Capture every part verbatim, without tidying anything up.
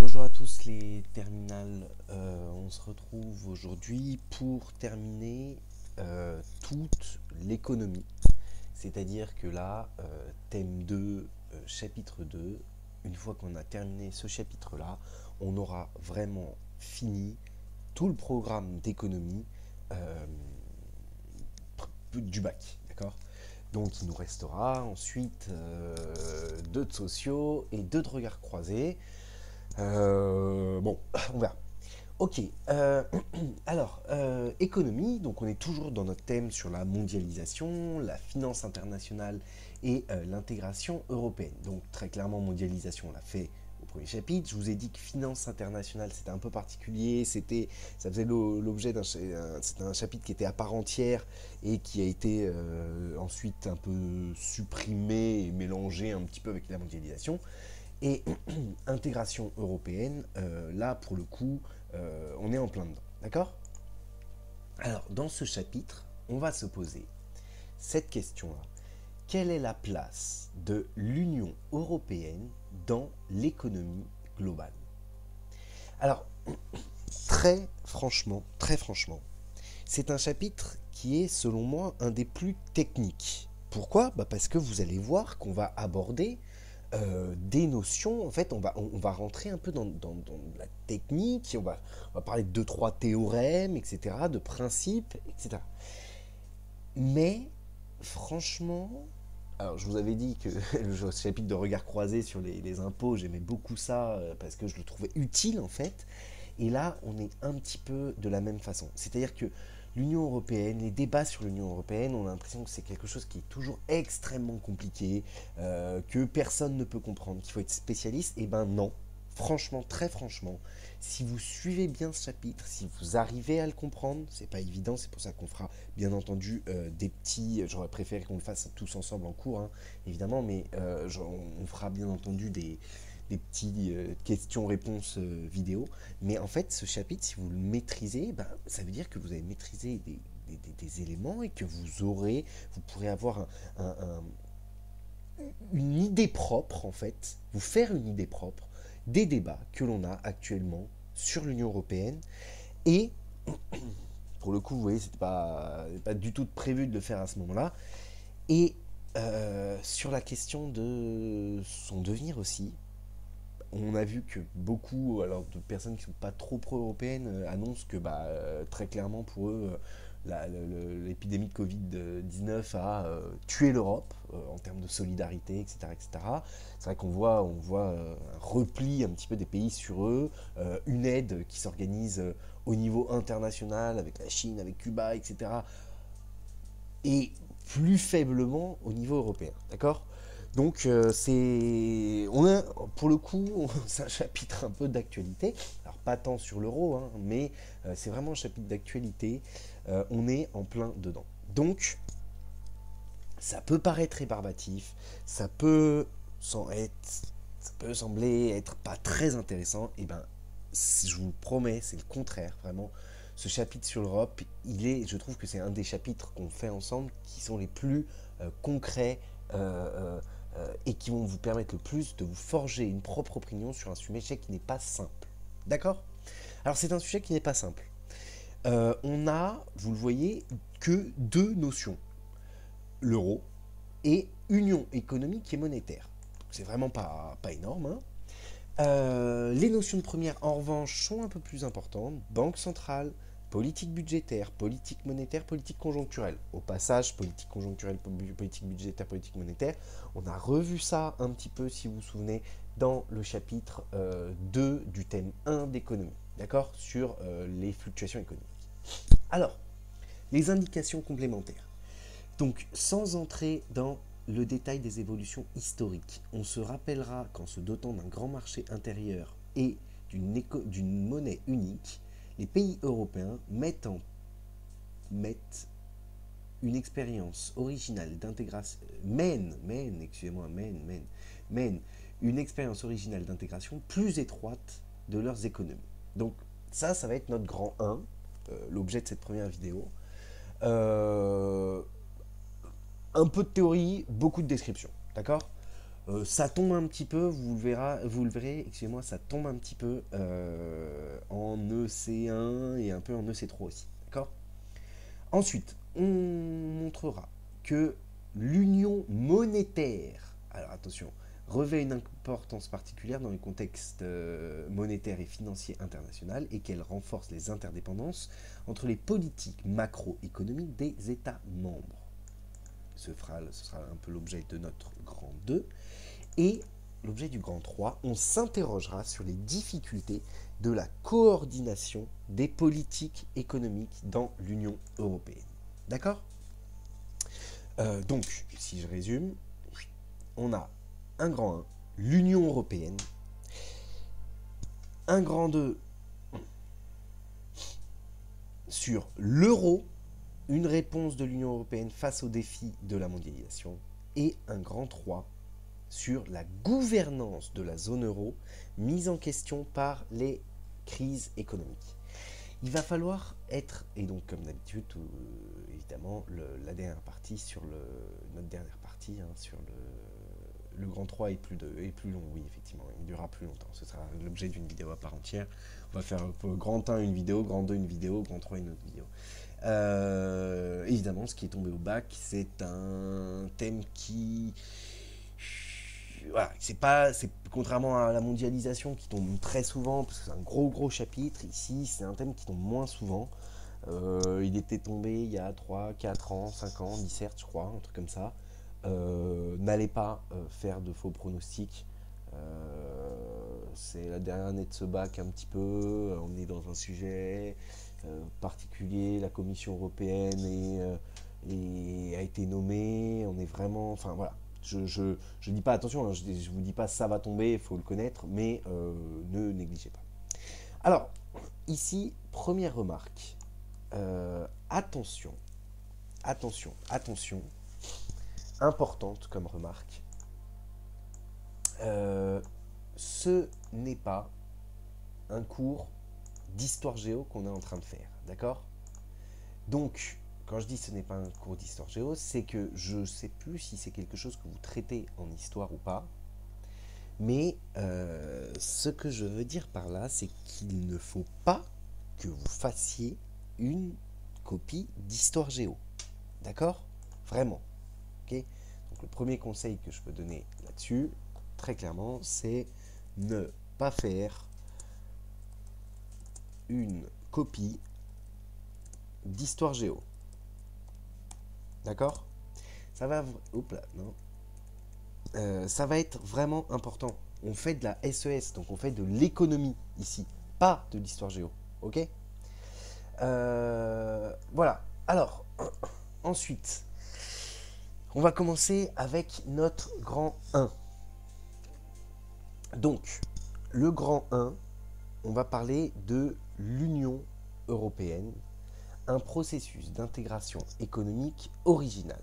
Bonjour à tous les terminales, Euh, on se retrouve aujourd'hui pour terminer euh, toute l'économie. C'est-à-dire que là, euh, thème deux, euh, chapitre deux, une fois qu'on a terminé ce chapitre-là, on aura vraiment fini tout le programme d'économie euh, du bac, d'accord? Donc il nous restera ensuite euh, deux de sociaux et deux de regards croisés. Euh, bon, on verra. Ok, euh, alors, euh, économie, donc on est toujours dans notre thème sur la mondialisation, la finance internationale et euh, l'intégration européenne. Donc très clairement, mondialisation, on l'a fait au premier chapitre. Je vous ai dit que finance internationale, c'était un peu particulier, c'était, ça faisait l'objet d'un c'était un chapitre qui était à part entière et qui a été euh, ensuite un peu supprimé et mélangé un petit peu avec la mondialisation. Et intégration européenne, euh, là pour le coup, euh, on est en plein dedans. D'accord? Alors, dans ce chapitre, on va se poser cette question-là. Quelle est la place de l'Union européenne dans l'économie globale? Alors, très franchement, très franchement, c'est un chapitre qui est, selon moi, un des plus techniques. Pourquoi? Bah parce que vous allez voir qu'on va aborder euh, des notions. En fait, on va, on, on va rentrer un peu dans, dans, dans la technique, on va, on va parler de deux, trois théorèmes, et cetera, de principes, et cetera. Mais, franchement, alors je vous avais dit que le chapitre de regard croisé sur les, les impôts, j'aimais beaucoup ça euh, parce que je le trouvais utile en fait. Et là, on est un petit peu de la même façon. C'est-à-dire que l'Union européenne, les débats sur l'Union européenne, on a l'impression que c'est quelque chose qui est toujours extrêmement compliqué, euh, que personne ne peut comprendre, qu'il faut être spécialiste. Et ben non, franchement, très franchement, si vous suivez bien ce chapitre, si vous arrivez à le comprendre, c'est pas évident, c'est pour ça qu'on fera bien entendu euh, des petits, j'aurais préféré qu'on le fasse tous ensemble en cours, hein, évidemment, mais euh, on fera bien entendu des, des petits euh, questions-réponses euh, vidéo. Mais en fait, ce chapitre, si vous le maîtrisez, ben, ça veut dire que vous avez maîtrisé des, des, des, des éléments et que vous aurez, vous pourrez avoir un, un, un, une idée propre, en fait, vous faire une idée propre des débats que l'on a actuellement sur l'Union européenne. Et pour le coup, vous voyez, c'était pas, pas du tout prévu de le faire à ce moment-là. Et euh, sur la question de son devenir aussi, on a vu que beaucoup alors, de personnes qui ne sont pas trop pro-européennes euh, annoncent que bah, euh, très clairement pour eux, euh, la- le- le- l'épidémie de covid dix-neuf a euh, tué l'Europe euh, en termes de solidarité, et cetera et cetera. C'est vrai qu'on voit, on voit euh, un repli un petit peu des pays sur eux, euh, une aide qui s'organise euh, au niveau international avec la Chine, avec Cuba, et cetera. Et plus faiblement au niveau européen, d'accord? Donc euh, c'est, on a pour le coup, c'est un chapitre un peu d'actualité. Alors pas tant sur l'euro, hein, mais euh, c'est vraiment un chapitre d'actualité. Euh, on est en plein dedans. Donc ça peut paraître rébarbatif, ça peut sans être, ça peut sembler être pas très intéressant. Et ben, je vous promets, c'est le contraire, vraiment. Ce chapitre sur l'Europe, il est, je trouve que c'est un des chapitres qu'on fait ensemble qui sont les plus euh, concrets euh, euh, euh, et qui vont vous permettre le plus de vous forger une propre opinion sur un sujet qui n'est pas simple. D'accord? Alors c'est un sujet qui n'est pas simple. Euh, on a, vous le voyez, que deux notions, l'euro et union économique et monétaire. C'est vraiment pas, pas énorme. Hein. Euh, les notions de première, en revanche, sont un peu plus importantes. Banque centrale, politique budgétaire, politique monétaire, politique conjoncturelle. Au passage, politique conjoncturelle, politique budgétaire, politique monétaire, on a revu ça un petit peu, si vous vous souvenez, dans le chapitre euh, deux du thème un d'économie, d'accord, sur euh, les fluctuations économiques. Alors, les indications complémentaires. Donc, sans entrer dans le détail des évolutions historiques, on se rappellera qu'en se dotant d'un grand marché intérieur et d'une monnaie unique, les pays européens mettent, en, mettent une expérience originale d'intégration, mènent, mènent, excusez-moi, mènent, mènent, mènent une expérience originale d'intégration plus étroite de leurs économies. Donc ça, ça va être notre grand un, euh, l'objet de cette première vidéo. Euh, un peu de théorie, beaucoup de description, d'accord? Euh, ça tombe un petit peu, vous le, verra, vous le verrez, excusez-moi, ça tombe un petit peu euh, en E C un et un peu en E C trois aussi. D'accord? Ensuite, on montrera que l'union monétaire, alors attention, revêt une importance particulière dans les contextes euh, monétaires et financiers internationaux et qu'elle renforce les interdépendances entre les politiques macroéconomiques des États membres. Ce, fera, ce sera un peu l'objet de notre grand deux. Et l'objet du grand trois, on s'interrogera sur les difficultés de la coordination des politiques économiques dans l'Union européenne. D'accord? euh, Donc, si je résume, on a un grand un, l'Union européenne, un grand deux sur l'euro, une réponse de l'Union européenne face aux défis de la mondialisation, et un grand trois sur la gouvernance de la zone euro mise en question par les crises économiques. Il va falloir être, et donc comme d'habitude, euh, évidemment, le, la dernière partie sur le, notre dernière partie hein, sur le, le grand trois est plus, de, est plus long, oui, effectivement, il durera plus longtemps. Ce sera l'objet d'une vidéo à part entière. On va faire pour grand un une vidéo, grand deux une vidéo, grand trois une autre vidéo. Euh, évidemment, ce qui est tombé au bac, c'est un thème qui... Voilà, c'est pas, c'est contrairement à la mondialisation qui tombe très souvent, parce que c'est un gros gros chapitre, ici c'est un thème qui tombe moins souvent. Euh, il était tombé il y a trois, quatre ans, cinq ans, dix-sept je crois, un truc comme ça. Euh, N'allez pas euh, faire de faux pronostics. Euh, c'est la dernière année de ce bac un petit peu, on est dans un sujet euh, particulier, la Commission européenne est, euh, est, a été nommée, on est vraiment, enfin voilà. Je ne dis pas, attention, hein, je ne vous dis pas ça va tomber, il faut le connaître, mais euh, ne négligez pas. Alors, ici, première remarque. Euh, attention, attention, attention, importante comme remarque. Euh, ce n'est pas un cours d'histoire géo qu'on est en train de faire, d'accord? Donc, quand je dis ce n'est pas un cours d'histoire géo, c'est que je ne sais plus si c'est quelque chose que vous traitez en histoire ou pas. Mais euh, ce que je veux dire par là, c'est qu'il ne faut pas que vous fassiez une copie d'histoire géo. D'accord? Vraiment. Okay? Donc le premier conseil que je peux donner là-dessus, très clairement, c'est ne pas faire une copie d'histoire géo. D'accord? Ça va... Oups là, non. Euh, ça va être vraiment important. On fait de la S E S, donc on fait de l'économie ici, pas de l'histoire géo. Ok? euh, Voilà. Alors, ensuite, on va commencer avec notre grand un. Donc, le grand un, on va parler de l'Union européenne, un processus d'intégration économique original.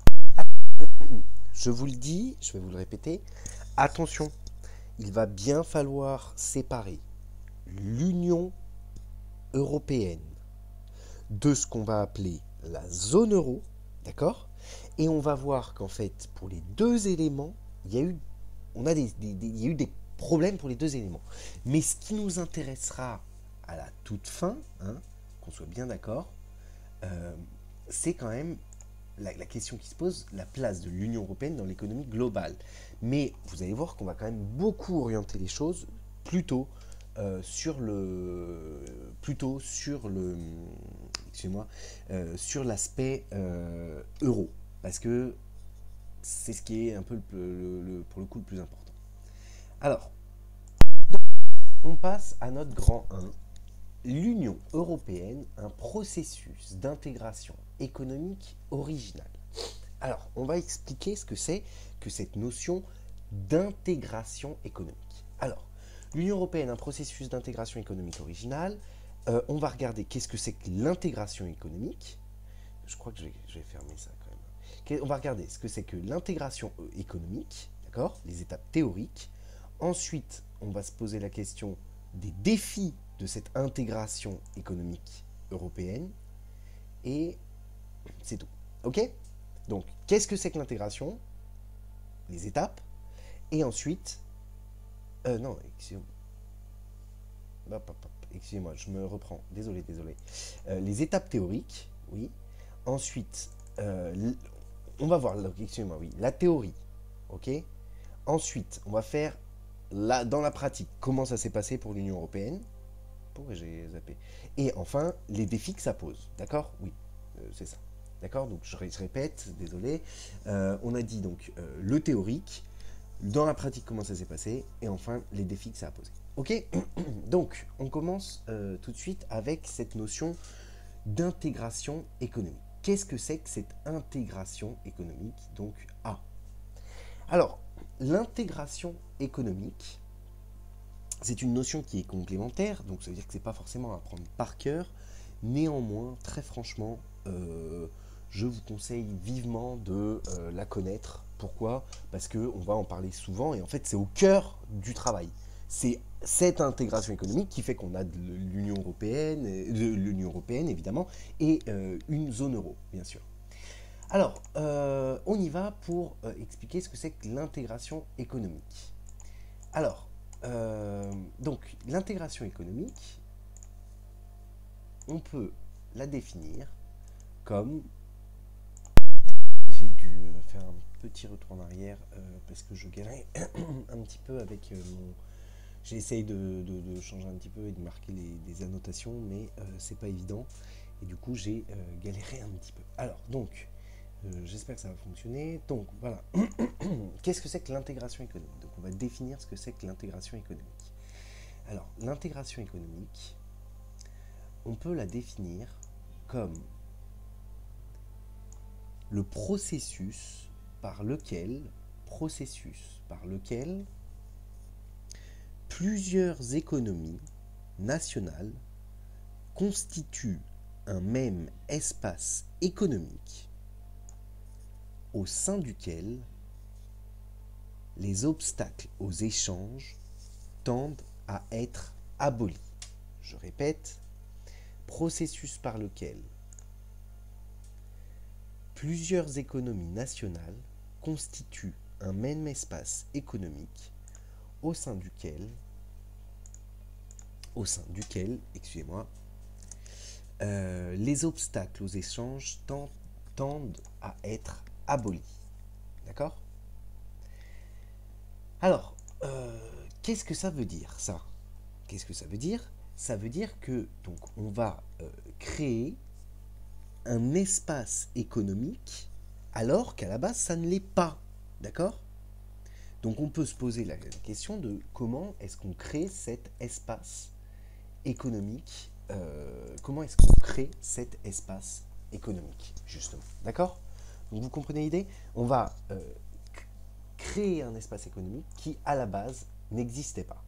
Je vous le dis, je vais vous le répéter, attention, il va bien falloir séparer l'Union européenne de ce qu'on va appeler la zone euro, d'accord? Et on va voir qu'en fait, pour les deux éléments, il y a eu, on a des, des, des, il y a eu des problèmes pour les deux éléments. Mais ce qui nous intéressera à la toute fin, hein, qu'on soit bien d'accord, euh, c'est quand même la, la question qui se pose, la place de l'Union européenne dans l'économie globale. Mais vous allez voir qu'on va quand même beaucoup orienter les choses plutôt euh, sur le, plutôt sur le, excusez-moi, euh, sur l'aspect euh, euro, parce que c'est ce qui est un peu le, le, le, pour le coup le plus important. Alors, on passe à notre grand un. L'Union européenne, un processus d'intégration économique original. Alors, on va expliquer ce que c'est que cette notion d'intégration économique. Alors, l'Union européenne, un processus d'intégration économique original. Euh, on va regarder qu'est-ce que c'est que l'intégration économique. Je crois que je vais, je vais fermer ça quand même. On va regarder ce que c'est que l'intégration économique, d'accord, les étapes théoriques. Ensuite, on va se poser la question des défis de cette intégration économique européenne, et c'est tout. Ok? Donc, qu'est-ce que c'est que l'intégration? Les étapes. Et ensuite, euh, non, excusez-moi, hop, hop, hop, excusez-moi, je me reprends, désolé, désolé. Euh, les étapes théoriques, oui. Ensuite, euh, on va voir, excusez-moi, oui, la théorie, ok. Ensuite, on va faire, là, dans la pratique, comment ça s'est passé pour l'Union européenne. Pourquoi j'ai zappé? Et enfin, les défis que ça pose, d'accord? Oui, euh, c'est ça. D'accord? Donc je, ré je répète, désolé. Euh, on a dit donc euh, le théorique, dans la pratique comment ça s'est passé, et enfin les défis que ça a posé. Ok? Donc on commence euh, tout de suite avec cette notion d'intégration économique. Qu'est-ce que c'est que cette intégration économique? Donc A. Alors, l'intégration économique, c'est une notion qui est complémentaire, donc ça veut dire que c'est pas forcément à apprendre par cœur. Néanmoins, très franchement, euh, je vous conseille vivement de euh, la connaître. Pourquoi? Parce qu'on va en parler souvent et en fait c'est au cœur du travail. C'est cette intégration économique qui fait qu'on a de l'Union européenne, de l'Union européenne évidemment, et euh, une zone euro, bien sûr. Alors, euh, on y va pour euh, expliquer ce que c'est que l'intégration économique. Alors, euh, donc l'intégration économique, on peut la définir comme, j'ai dû faire un petit retour en arrière euh, parce que je galère un petit peu avec euh, mon, j'essaye de, de, de changer un petit peu et de marquer les, des annotations, mais euh, c'est pas évident et du coup j'ai euh, galéré un petit peu. Alors donc euh, j'espère que ça va fonctionner. Donc voilà, qu'est-ce que c'est que l'intégration économique? Donc on va définir ce que c'est que l'intégration économique. Alors l'intégration économique, on peut la définir comme le processus par lequel, processus par lequel plusieurs économies nationales constituent un même espace économique au sein duquel les obstacles aux échanges tendent à être abolis. Je répète, processus par lequel plusieurs économies nationales constituent un même espace économique au sein duquel, au sein duquel, excusez-moi, euh, les obstacles aux échanges tendent, tendent à être abolis. D'accord? Alors, euh, qu'est-ce que ça veut dire, ça? Qu'est-ce que ça veut dire? Ça veut dire que donc on va euh, créer un espace économique alors qu'à la base ça ne l'est pas, d'accord? Donc on peut se poser la question de comment est-ce qu'on crée cet espace économique, euh, comment est-ce qu'on crée cet espace économique, justement, d'accord? Donc vous comprenez l'idée? On va euh, créer un espace économique qui à la base n'existait pas.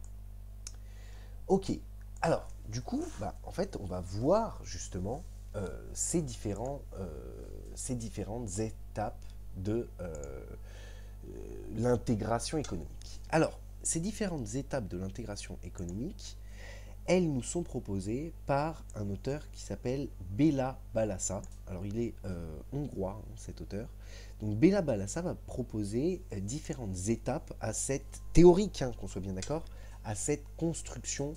Ok, alors du coup, bah, en fait on va voir justement Euh, ces, différents, euh, ces différentes étapes de euh, euh, l'intégration économique. Alors, ces différentes étapes de l'intégration économique, elles nous sont proposées par un auteur qui s'appelle Béla Balassa. Alors, il est euh, hongrois, hein, cet auteur. Donc, Béla Balassa va proposer euh, différentes étapes à cette théorique, hein, qu'on soit bien d'accord, à cette construction,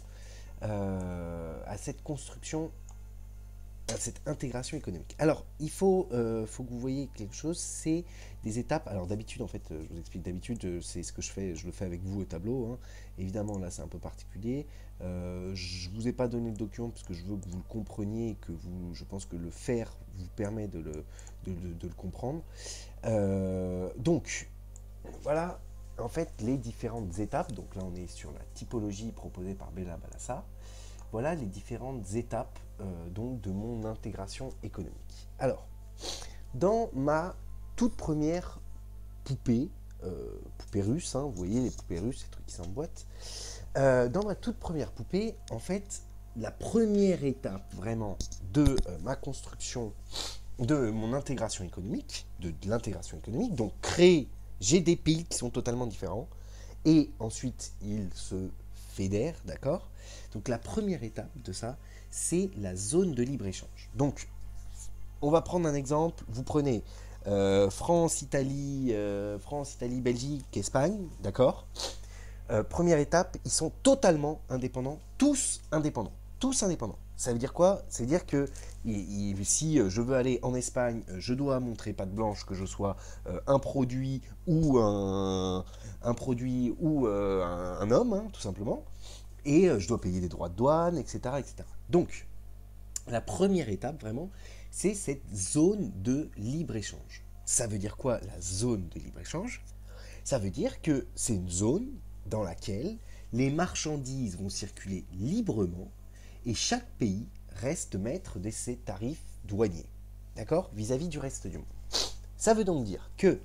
euh, à cette construction cette intégration économique. Alors, il faut, euh, faut que vous voyez quelque chose, c'est des étapes. Alors d'habitude, en fait, je vous explique d'habitude, c'est ce que je fais, je le fais avec vous au tableau. Hein. Évidemment, là, c'est un peu particulier. Euh, je vous ai pas donné le document parce que je veux que vous le compreniez et que vous, je pense que le faire vous permet de le, de, de, de le comprendre. Euh, donc, voilà, en fait, les différentes étapes. Donc là, on est sur la typologie proposée par Béla Balassa. Voilà les différentes étapes euh, donc de mon intégration économique. Alors, dans ma toute première poupée, euh, poupée russe, hein, vous voyez les poupées russes, ces trucs qui s'emboîtent, euh, dans ma toute première poupée, en fait, la première étape vraiment de euh, ma construction, de mon intégration économique, de, de l'intégration économique, donc créer, j'ai des piles qui sont totalement différents, et ensuite ils se fédèrent, d'accord? Donc la première étape de ça, c'est la zone de libre-échange. Donc, on va prendre un exemple. Vous prenez euh, France, Italie, euh, France, Italie, Belgique, Espagne, d'accord. Euh, première étape, ils sont totalement indépendants, tous indépendants, tous indépendants. Ça veut dire quoi? Ça veut dire que il, il, si je veux aller en Espagne, je dois montrer patte blanche que je sois euh, un produit ou un, un produit ou euh, un, un homme, hein, tout simplement, et euh, je dois payer des droits de douane, et cetera, et cetera. Donc, la première étape, vraiment, c'est cette zone de libre-échange. Ça veut dire quoi, la zone de libre-échange? Ça veut dire que c'est une zone dans laquelle les marchandises vont circuler librement et chaque pays reste maître de ses tarifs douaniers, d'accord, vis-à-vis du reste du monde. Ça veut donc dire que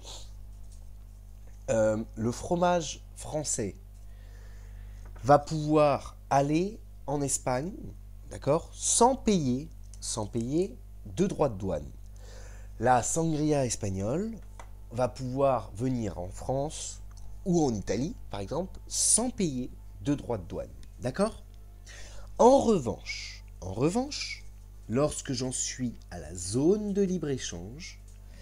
euh, le fromage français va pouvoir aller en Espagne, d'accord, sans payer, sans payer de droits de douane. La sangria espagnole va pouvoir venir en France ou en Italie, par exemple, sans payer de droits de douane. D'accord? En revanche, en revanche, lorsque j'en suis à la zone de libre-échange,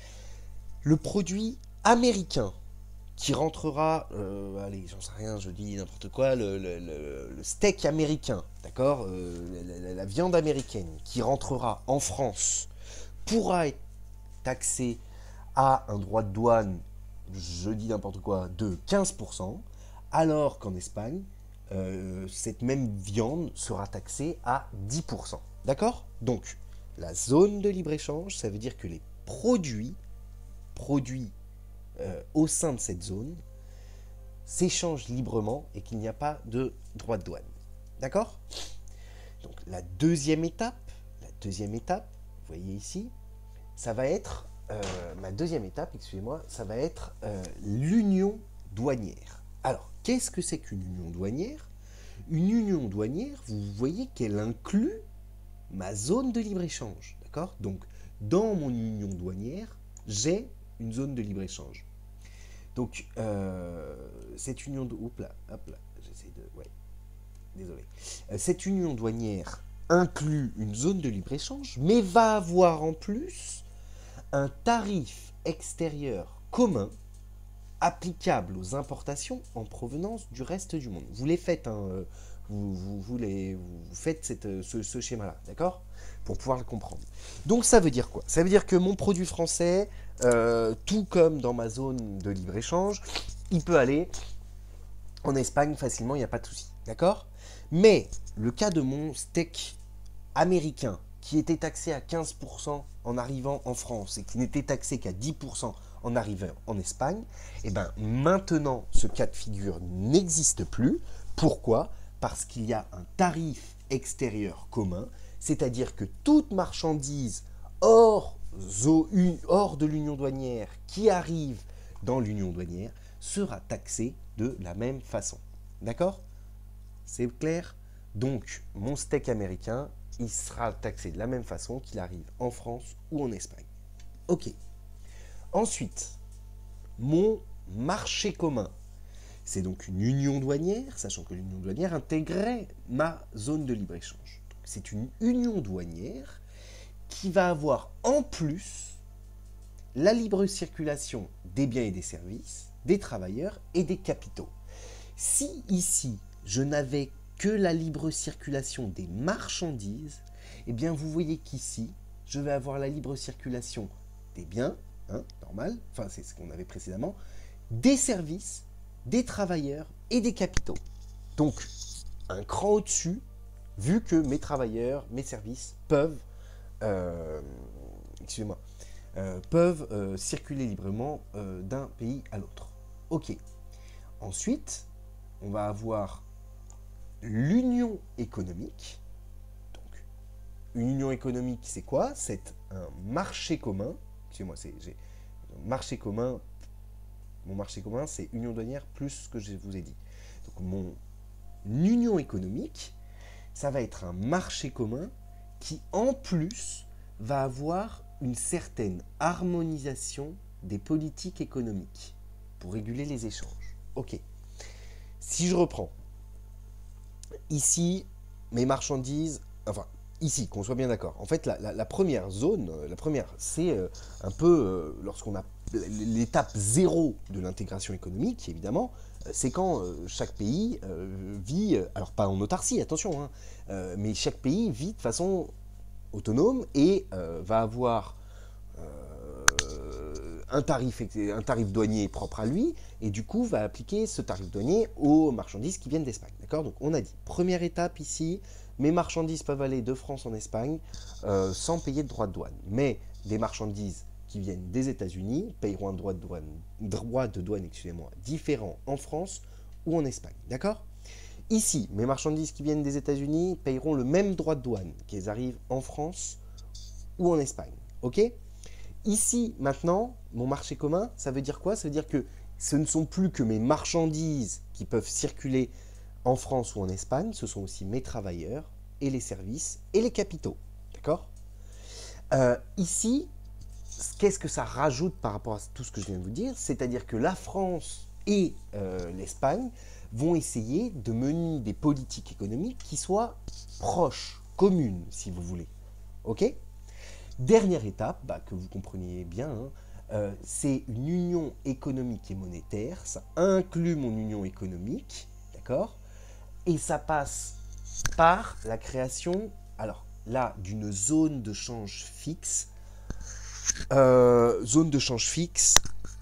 le produit américain qui rentrera, euh, allez, j'en sais rien, je dis n'importe quoi, le, le, le, le steak américain, d'accord, euh, la, la, la viande américaine qui rentrera en France pourra être taxée à un droit de douane, je dis n'importe quoi, de quinze pour cent, alors qu'en Espagne, euh, cette même viande sera taxée à dix pour cent. D'accord? Donc, la zone de libre-échange, ça veut dire que les produits, produits euh, au sein de cette zone, s'échangent librement et qu'il n'y a pas de droit de douane. D'accord? Donc, la deuxième étape, la deuxième étape, vous voyez ici, ça va être Euh, ma deuxième étape, excusez-moi, ça va être euh, l'union douanière. Alors, qu'est-ce que c'est qu'une union douanière? Une union douanière, vous voyez qu'elle inclut ma zone de libre-échange, d'accord? Donc, dans mon union douanière, j'ai une zone de libre-échange. Donc, euh, cette union de... Oups là, hop là, j'essaie de... Ouais, désolé. Euh, cette union douanière inclut une zone de libre-échange, mais va avoir en plus un tarif extérieur commun applicable aux importations en provenance du reste du monde. Vous les faites, hein, vous, vous, vous, les, vous faites cette, ce, ce schéma-là, d'accord? Pour pouvoir le comprendre. Donc ça veut dire quoi? Ça veut dire que mon produit français, euh, tout comme dans ma zone de libre-échange, il peut aller en Espagne facilement, il n'y a pas de souci, d'accord? Mais le cas de mon steak américain, qui était taxé à quinze pour cent en arrivant en France et qui n'était taxé qu'à dix pour cent en arrivant en Espagne, et bien maintenant ce cas de figure n'existe plus. Pourquoi? Parce qu'il y a un tarif extérieur commun, c'est-à-dire que toute marchandise hors, hors de l'union douanière qui arrive dans l'union douanière sera taxée de la même façon. D'accord? C'est clair? Donc mon steak américain, il sera taxé de la même façon qu'il arrive en France ou en Espagne. Ok. Ensuite, mon marché commun. C'est donc une union douanière, sachant que l'union douanière intégrait ma zone de libre-échange. C'est une union douanière qui va avoir en plus la libre circulation des biens et des services, des travailleurs et des capitaux. Si ici, je n'avais que la libre circulation des marchandises, eh bien vous voyez qu'ici, je vais avoir la libre circulation des biens, hein, normal, enfin c'est ce qu'on avait précédemment, des services, des travailleurs et des capitaux. Donc, un cran au-dessus, vu que mes travailleurs, mes services peuvent, euh, excusez-moi, euh, peuvent euh, circuler librement euh, d'un pays à l'autre. Ok. Ensuite, on va avoir l'union économique. Donc, une union économique, c'est quoi? C'est un marché commun. Excusez-moi, c'est j'ai marché commun. Mon marché commun, c'est union douanière plus ce que je vous ai dit. Donc, mon union économique, ça va être un marché commun qui, en plus, va avoir une certaine harmonisation des politiques économiques pour réguler les échanges. Ok. Si je reprends, ici, mes marchandises, enfin, ici, qu'on soit bien d'accord. En fait, la, la- la première zone, euh, la première, c'est euh, un peu euh, lorsqu'on a l'étape zéro de l'intégration économique, évidemment, euh, c'est quand euh, chaque pays euh, vit, euh, alors pas en autarcie, attention, hein, euh, mais chaque pays vit de façon autonome et euh, va avoir euh, un, tarif, un tarif douanier propre à lui, et du coup va appliquer ce tarif douanier aux marchandises qui viennent d'Espagne. D'accord? Donc on a dit, première étape ici, mes marchandises peuvent aller de France en Espagne euh, sans payer de droit de douane. Mais des marchandises qui viennent des États-Unis paieront un droit de douane, droit de douane excusez-moi, différent en France ou en Espagne. D'accord? Ici, mes marchandises qui viennent des États-Unis paieront le même droit de douane, qu'elles arrivent en France ou en Espagne. Ok? Ici, maintenant, mon marché commun, ça veut dire quoi? Ça veut dire que ce ne sont plus que mes marchandises qui peuvent circuler en France ou en Espagne, ce sont aussi mes travailleurs et les services et les capitaux. D'accord? euh, Ici, qu'est-ce que ça rajoute par rapport à tout ce que je viens de vous dire? C'est-à-dire que la France et euh, l'Espagne vont essayer de mener des politiques économiques qui soient proches, communes, si vous voulez. Ok? Dernière étape, bah, que vous compreniez bien, hein, euh, c'est une union économique et monétaire. Ça inclut mon union économique, d'accord? Et ça passe par la création, alors là, d'une zone de change fixe. Euh, zone de change fixe,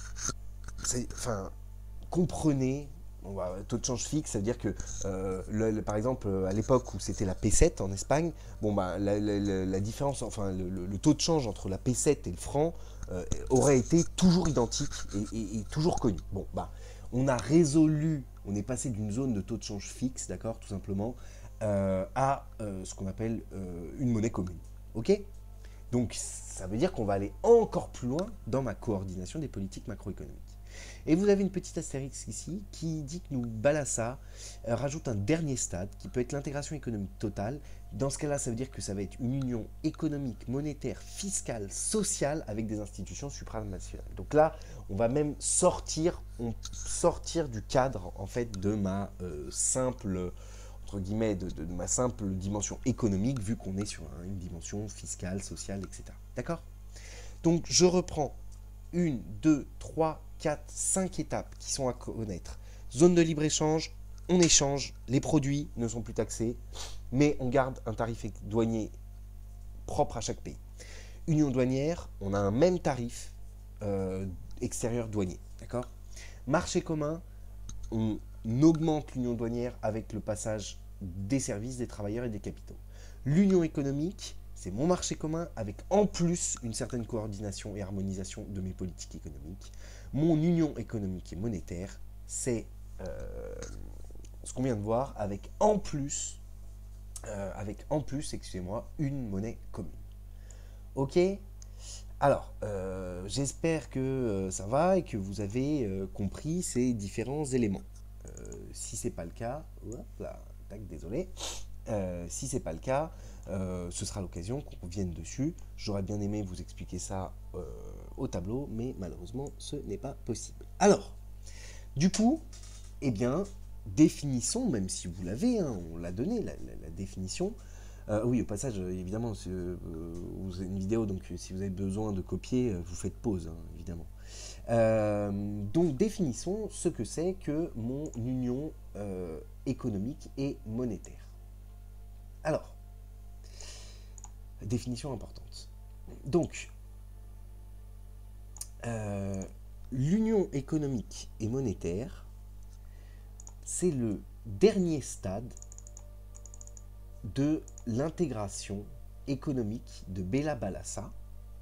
enfin, comprenez, on va, taux de change fixe, ça veut dire que, euh, le, le, par exemple, à l'époque où c'était la pesette en Espagne, bon, bah, la, la, la, la différence, enfin, le, le, le taux de change entre la pesette et le franc euh, aurait été toujours identique et, et, et toujours connu. Bon, bah, on a résolu, on est passé d'une zone de taux de change fixe, d'accord, tout simplement, euh, à euh, ce qu'on appelle euh, une monnaie commune. Ok? Donc, ça veut dire qu'on va aller encore plus loin dans ma coordination des politiques macroéconomiques. Et vous avez une petite astérix ici qui dit que nous, Balassa, euh, rajoute un dernier stade qui peut être l'intégration économique totale. Dans ce cas-là, ça veut dire que ça va être une union économique, monétaire, fiscale, sociale avec des institutions supranationales. Donc là, on va même sortir, on, sortir du cadre en fait de ma euh, simple entre guillemets de, de, de ma simple dimension économique vu qu'on est sur un, une dimension fiscale, sociale, et cetera. D'accord? Donc je reprends une, deux, trois, quatre, cinq étapes qui sont à connaître. Zone de libre-échange, on échange, les produits ne sont plus taxés, mais on garde un tarif douanier propre à chaque pays. Union douanière, on a un même tarif euh, extérieur douanier. D'accord? Marché commun, on augmente l'union douanière avec le passage des services, des travailleurs et des capitaux. L'union économique, c'est mon marché commun avec en plus une certaine coordination et harmonisation de mes politiques économiques. Mon union économique et monétaire, c'est euh, ce qu'on vient de voir avec en plus, euh, avec en plus, excusez-moi, une monnaie commune. Ok? Alors, euh, j'espère que euh, ça va et que vous avez euh, compris ces différents éléments. Euh, si c'est pas le cas, hop là, tac, désolé. Euh, si c'est pas le cas, euh, ce sera l'occasion qu'on revienne dessus. J'aurais bien aimé vous expliquer ça euh, au tableau, mais malheureusement, ce n'est pas possible. Alors, du coup, eh bien, définissons, même si vous l'avez, hein, on l'a donné, la, la, la définition. Euh, oui, au passage, évidemment, euh, vous avez une vidéo, donc si vous avez besoin de copier, vous faites pause, hein, évidemment. Euh, donc, définissons ce que c'est que mon union euh, économique et monétaire. Alors, définition importante. Donc, euh, l'union économique et monétaire, c'est le dernier stade de l'intégration économique de Bella Balassa.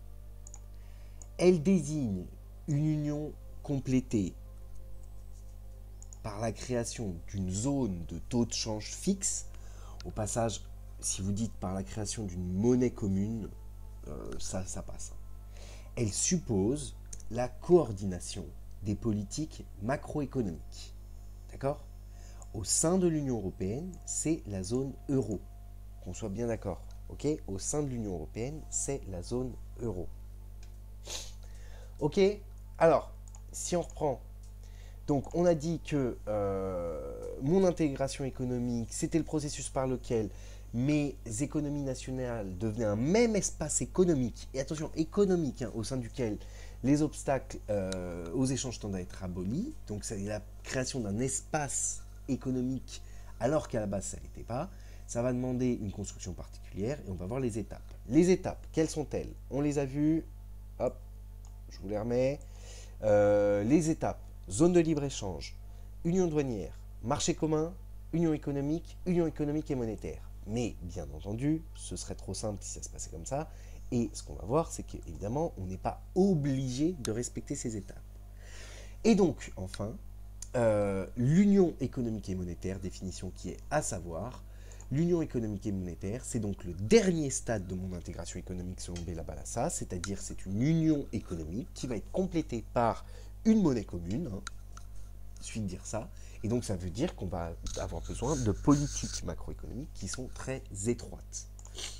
Elle désigne une union complétée par la création d'une zone de taux de change fixe. Au passage, si vous dites par la création d'une monnaie commune, euh, ça, ça passe. Elle suppose la coordination des politiques macroéconomiques. D'accord? Au sein de l'Union européenne, c'est la zone euro. Qu'on soit bien d'accord. Ok? Au sein de l'Union européenne, c'est la zone euro. Ok? Alors, si on reprend, Donc on a dit que euh, mon intégration économique, c'était le processus par lequel mes économies nationales devenaient un même espace économique, et attention, économique, hein, au sein duquel les obstacles euh, aux échanges tendent à être abolis. Donc c'est la création d'un espace économique alors qu'à la base ça n'était pas. Ça va demander une construction particulière et on va voir les étapes. Les étapes, quelles sont-elles? On les a vues, hop, je vous les remets. Euh, les étapes, zone de libre-échange, union douanière, marché commun, union économique, union économique et monétaire. Mais bien entendu, ce serait trop simple si ça se passait comme ça. Et ce qu'on va voir, c'est qu'évidemment, on n'est pas obligé de respecter ces étapes. Et donc, enfin, euh, l'union économique et monétaire, définition qui est à savoir, l'union économique et monétaire, c'est donc le dernier stade de mon intégration économique selon Bella Balassa, c'est-à-dire c'est une union économique qui va être complétée par une monnaie commune, hein, il suffit de dire ça, et donc ça veut dire qu'on va avoir besoin de politiques macroéconomiques qui sont très étroites. Ok ?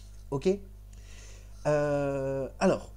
euh, Alors,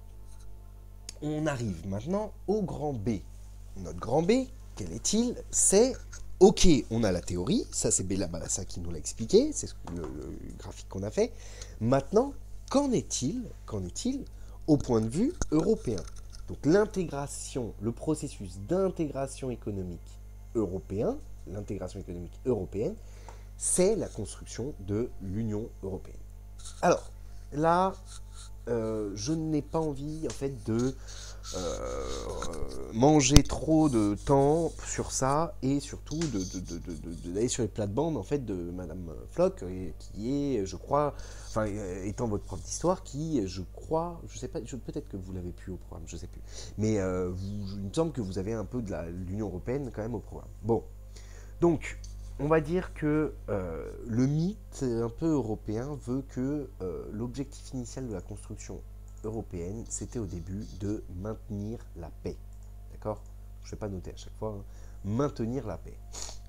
on arrive maintenant au grand B. Notre grand B, quel est-il? C'est, ok, on a la théorie, ça c'est Bella Balassa qui nous l'a expliqué, c'est le, le graphique qu'on a fait. Maintenant, qu'en est-il, qu'en est-il au point de vue européen? Donc l'intégration, le processus d'intégration économique européen, l'intégration économique européenne, c'est la construction de l'Union européenne. Alors, là, euh, je n'ai pas envie, en fait, de euh, manger trop de temps sur ça et surtout de, de, de, de, de, d'aller sur les plates-bandes, en fait, de Madame Floch, qui est, je crois, enfin, étant votre prof d'histoire, qui, je crois, je sais pas, je, peut-être que vous l'avez plus au programme, je sais plus, mais euh, vous, il me semble que vous avez un peu de la, l'Union européenne quand même au programme. Bon, donc, on va dire que euh, le mythe un peu européen veut que euh, l'objectif initial de la construction européenne, c'était au début de maintenir la paix. D'accord? Je ne vais pas noter à chaque fois. Hein. Maintenir la paix.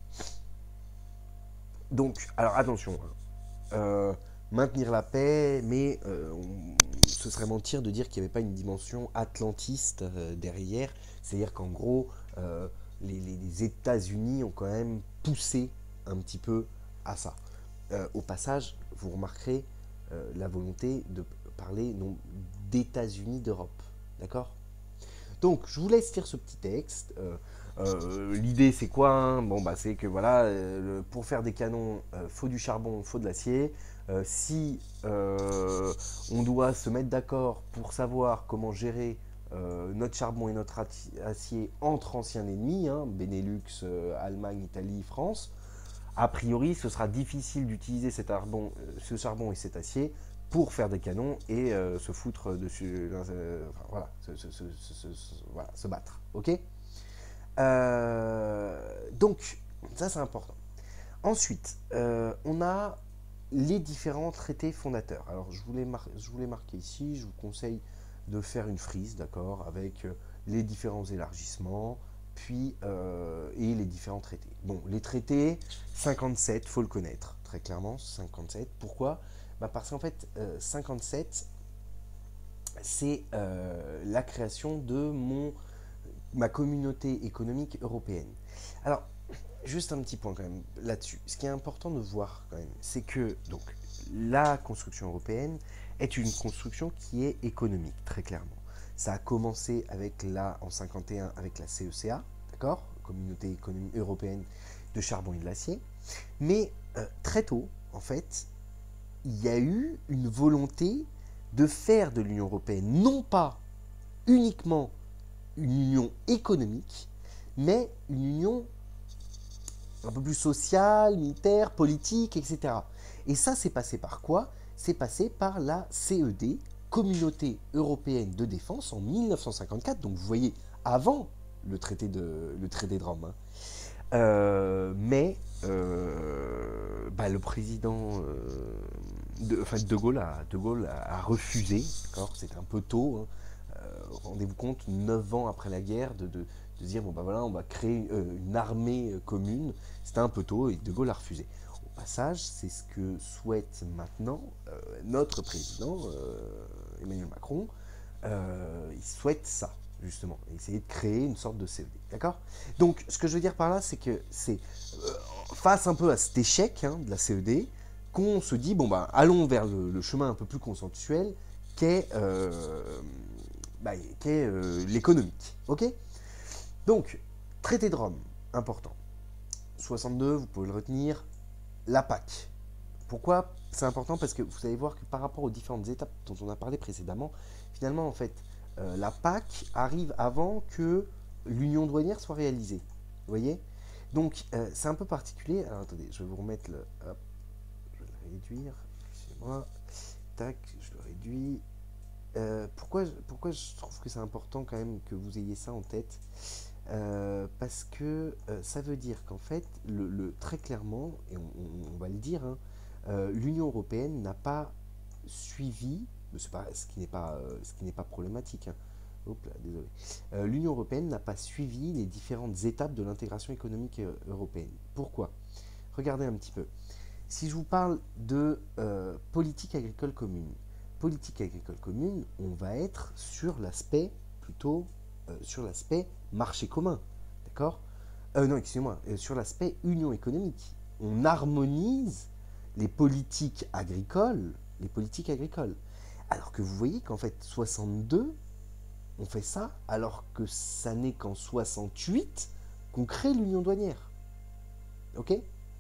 Donc, alors attention. Hein. Euh, maintenir la paix, mais euh, on, ce serait mentir de dire qu'il n'y avait pas une dimension atlantiste euh, derrière. C'est-à-dire qu'en gros, euh, les, les, les États-Unis ont quand même poussé un petit peu à ça. Euh, au passage, vous remarquerez euh, la volonté de parler non, d'États-Unis d'Europe. D'accord? Donc, je vous laisse lire ce petit texte. Euh, euh, L'idée, c'est quoi hein? Bon, bah, c'est que voilà, euh, pour faire des canons, euh, faut du charbon, faut de l'acier. Euh, si euh, on doit se mettre d'accord pour savoir comment gérer euh, notre charbon et notre acier entre anciens ennemis, hein, Benelux, euh, Allemagne, Italie, France, a priori, ce sera difficile d'utiliser cet charbon, ce charbon et cet acier pour faire des canons et euh, se foutre dessus, euh, enfin, voilà, se, se, se, se, voilà, se battre, ok euh, Donc, ça c'est important. Ensuite, euh, on a les différents traités fondateurs. Alors, je voulais, mar je voulais marquer ici, je vous conseille de faire une frise, d'accord, avec les différents élargissements, puis euh, et les différents traités. Bon, les traités, cinquante-sept, il faut le connaître, très clairement, cinquante-sept. Pourquoi? Bah parce qu'en fait, euh, cinquante-sept, c'est euh, la création de mon, ma communauté économique européenne. Alors, juste un petit point quand même là-dessus. Ce qui est important de voir quand même, c'est que donc, la construction européenne est une construction qui est économique, très clairement. Ça a commencé avec la, en cinquante et un avec la C E C A, d'accord, Communauté économique européenne de charbon et de l'acier. Mais euh, très tôt, en fait, il y a eu une volonté de faire de l'Union européenne non pas uniquement une union économique, mais une union un peu plus sociale, militaire, politique, et cetera. Et ça, c'est passé par quoi? C'est passé par la C E D, Communauté européenne de défense, en mille neuf cent cinquante-quatre. Donc vous voyez, avant le traité de, le traité de Rome. Hein. Euh, mais euh, bah, le président euh, de, enfin, de Gaulle a, de Gaulle a, a refusé, d'accord, c'était un peu tôt, hein, euh, rendez-vous compte, neuf ans après la guerre, de, de, de dire bon bah voilà, on va créer euh, une armée commune, c'était un peu tôt et de Gaulle a refusé. Au passage, c'est ce que souhaite maintenant euh, notre président euh, Emmanuel Macron, euh, il souhaite ça. justement, et essayer de créer une sorte de C E D, d'accord? Donc, ce que je veux dire par là, c'est que c'est euh, face un peu à cet échec hein, de la C E D, qu'on se dit, bon, bah, allons vers le, le chemin un peu plus consensuel qu'est euh, bah, qu'est, euh, l'économique, ok? Donc, traité de Rome, important. soixante-deux, vous pouvez le retenir, la P A C. Pourquoi c'est important? Parce que vous allez voir que par rapport aux différentes étapes dont on a parlé précédemment, finalement, en fait, euh, la P A C arrive avant que l'union douanière soit réalisée. Vous voyez? Donc, euh, c'est un peu particulier. Alors, attendez, je vais vous remettre le... Hop, je vais le réduire. Excusez-moi. Tac, je le réduis. Euh, pourquoi, pourquoi je trouve que c'est important quand même que vous ayez ça en tête? Euh, parce que euh, ça veut dire qu'en fait, le, le- très clairement, et on, on- on va le dire, hein, euh, l'Union européenne n'a pas suivi, mais c'est pas, ce qui n'est pas, euh, ce qui n'est pas problématique, hein. Oups là, désolé. Euh, L'Union européenne n'a pas suivi les différentes étapes de l'intégration économique euh, européenne. Pourquoi? Regardez un petit peu. Si je vous parle de euh, politique agricole commune, politique agricole commune, on va être sur l'aspect plutôt euh, sur l'aspect marché commun, d'accord? Euh, non, excusez-moi, euh, sur l'aspect union économique. On harmonise les politiques agricoles, les politiques agricoles. Alors que vous voyez qu'en fait, soixante-deux, on fait ça, alors que ça n'est qu'en soixante-huit qu'on crée l'union douanière. Ok?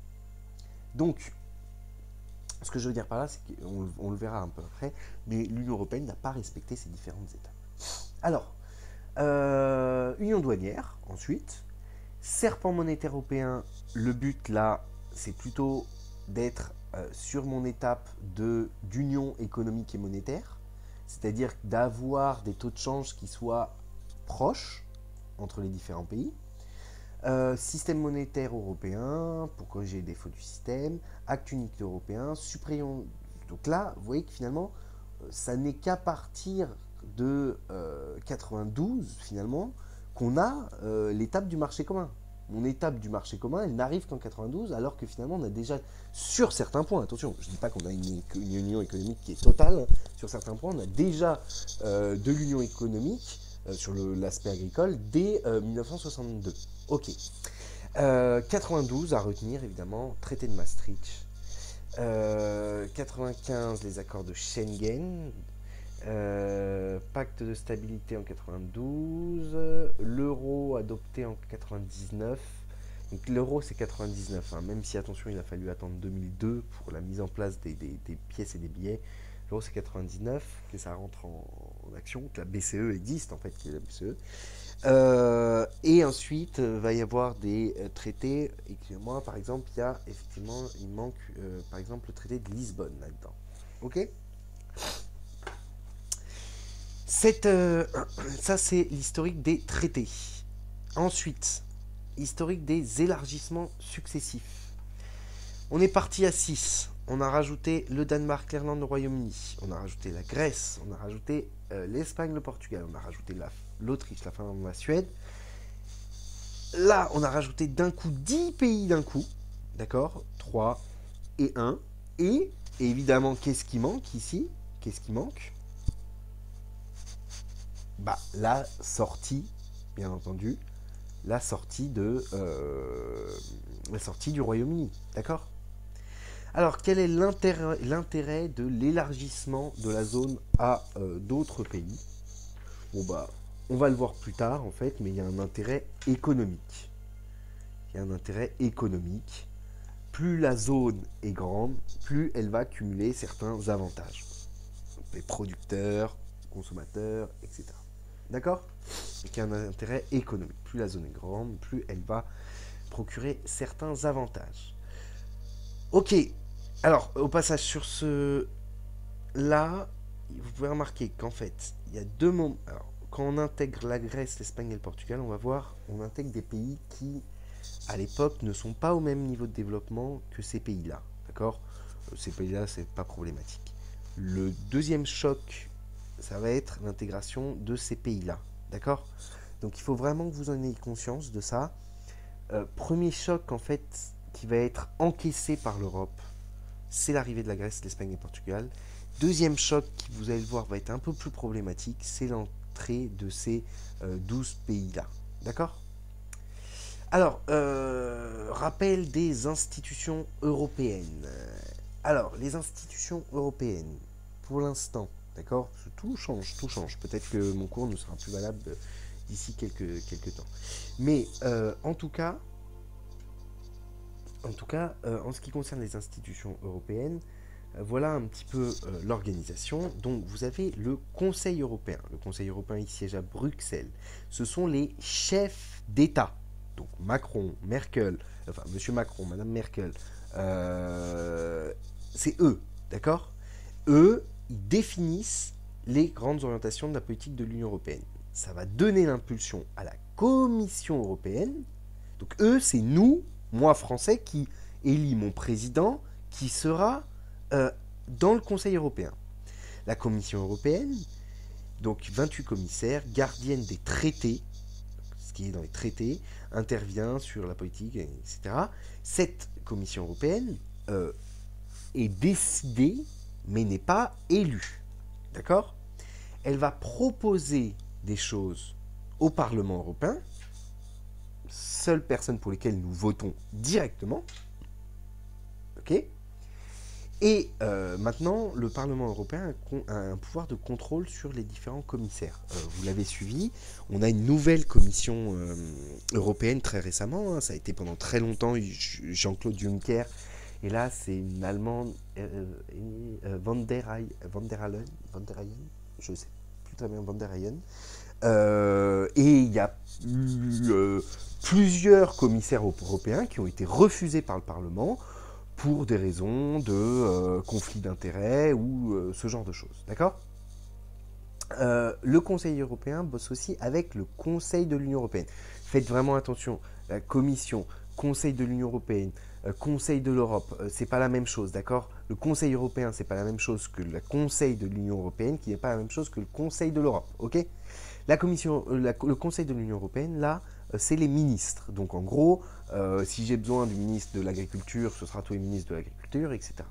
Donc, ce que je veux dire par là, c'est qu'on on le verra un peu après, mais l'Union européenne n'a pas respecté ces différentes étapes. Alors, euh, union douanière, ensuite, serpent monétaire européen, le but là, c'est plutôt d'être euh, sur mon étape de, d'union économique et monétaire, c'est-à-dire d'avoir des taux de change qui soient proches entre les différents pays. Euh, système monétaire européen, pour corriger les défauts du système, acte unique européen, suppression. Donc là, vous voyez que finalement, ça n'est qu'à partir de euh, quatre-vingt-douze, finalement, qu'on a euh, l'étape du marché commun. Mon étape du marché commun, elle n'arrive qu'en quatre-vingt-douze, alors que finalement, on a déjà, sur certains points, attention, je ne dis pas qu'on a une, une union économique qui est totale, hein, sur certains points, on a déjà euh, de l'union économique euh, sur le- l'aspect agricole dès euh, mille neuf cent soixante-deux. Ok. Euh, quatre-vingt-douze à retenir, évidemment, traité de Maastricht. Euh, quatre-vingt-quinze, les accords de Schengen. Euh, pacte de stabilité en quatre-vingt-douze, l'euro adopté en quatre-vingt-dix-neuf. Donc l'euro c'est quatre-vingt-dix-neuf, hein, même si attention il a fallu attendre deux mille deux pour la mise en place des, des- des pièces et des billets. L'euro c'est quatre-vingt-dix-neuf, que ça rentre en, en action, que la B C E existe en fait, qui est la B C E. Euh, et ensuite, euh, va y avoir des euh, traités. Excusez-moi, par exemple, il y a effectivement, il manque euh, par exemple le traité de Lisbonne là-dedans. Ok? Cette, euh, Ça, c'est l'historique des traités. Ensuite, historique des élargissements successifs. On est parti à six. On a rajouté le Danemark, l'Irlande, le Royaume-Uni. On a rajouté la Grèce. On a rajouté euh, l'Espagne, le Portugal. On a rajouté la- l'Autriche, la Finlande, la Suède. Là, on a rajouté d'un coup dix pays d'un coup. D'accord? Trois et un. Et évidemment, qu'est-ce qui manque ici? Qu'est-ce qui manque? Bah, la sortie, bien entendu, la sortie de euh, la sortie du Royaume-Uni, d'accord? Alors, quel est l'intérêt, l'intérêt de l'élargissement de la zone à euh, d'autres pays? Bon bah, on va le voir plus tard en fait, mais il y a un intérêt économique. Il y a un intérêt économique. Plus la zone est grande, plus elle va cumuler certains avantages. Les producteurs, consommateurs, et cetera. D'accord? Donc il y a un intérêt économique. Plus la zone est grande, plus elle va procurer certains avantages. Ok. Alors, au passage sur ce là, vous pouvez remarquer qu'en fait, il y a deux moments. Alors, quand on intègre la Grèce, l'Espagne et le Portugal, on va voir, on intègre des pays qui, à l'époque, ne sont pas au même niveau de développement que ces pays-là. D'accord? Ces pays-là, c'est pas problématique. Le deuxième choc, ça va être l'intégration de ces pays-là. D'accord? Donc il faut vraiment que vous en ayez conscience de ça. Euh, premier choc, en fait, qui va être encaissé par l'Europe, c'est l'arrivée de la Grèce, l'Espagne et le Portugal. Deuxième choc, qui vous allez le voir, va être un peu plus problématique, c'est l'entrée de ces euh, douze pays-là. D'accord? Alors, euh, rappel des institutions européennes. Alors, les institutions européennes, pour l'instant, d'accord? Tout change, tout change. Peut-être que mon cours ne sera plus valable d'ici quelques, quelques temps. Mais, euh, en tout cas, en tout cas, euh, en ce qui concerne les institutions européennes, euh, voilà un petit peu euh, l'organisation. Donc, vous avez le Conseil européen. Le Conseil européen, il siège à Bruxelles. Ce sont les chefs d'État. Donc Macron, Merkel, enfin Monsieur Macron, Madame Merkel, euh, c'est eux, d'accord? Eux, ils définissent les grandes orientations de la politique de l'Union européenne. Ça va donner l'impulsion à la Commission européenne. Donc eux, c'est nous, moi Français, qui élit mon président, qui sera euh, dans le Conseil européen. La Commission européenne, donc vingt-huit commissaires, gardienne des traités, ce qui est dans les traités, intervient sur la politique, et cetera. Cette Commission européenne euh, est décidée, mais n'est pas élue. D'accord? Elle va proposer des choses au Parlement européen, seule personne pour lesquelles nous votons directement. Ok? Et euh, maintenant, le Parlement européen a un pouvoir de contrôle sur les différents commissaires. Euh, vous l'avez suivi, on a une nouvelle commission euh, européenne très récemment, hein, ça a été pendant très longtemps Jean-Claude Juncker, et là c'est une Allemande, euh, euh, Van der Leyen, Van der Leyen, Van der Leyen, je sais plus très bien, Van der Leyen, euh, et il y a eu euh, plusieurs commissaires européens qui ont été refusés par le Parlement, pour des raisons de euh, conflit d'intérêts ou euh, ce genre de choses. D'accord? euh, Le Conseil européen bosse aussi avec le Conseil de l'Union européenne. Faites vraiment attention, la Commission, Conseil de l'Union européenne, euh, Conseil de l'Europe, euh, c'est pas la même chose, d'accord? Le Conseil européen, c'est pas la même chose que le Conseil de l'Union européenne, qui n'est pas la même chose que le Conseil de l'Europe, ok? La commission, euh, la, le Conseil de l'Union européenne, là, euh, c'est les ministres. Donc en gros, euh, si j'ai besoin du ministre de l'Agriculture, ce sera tous les ministres de l'Agriculture, et cetera.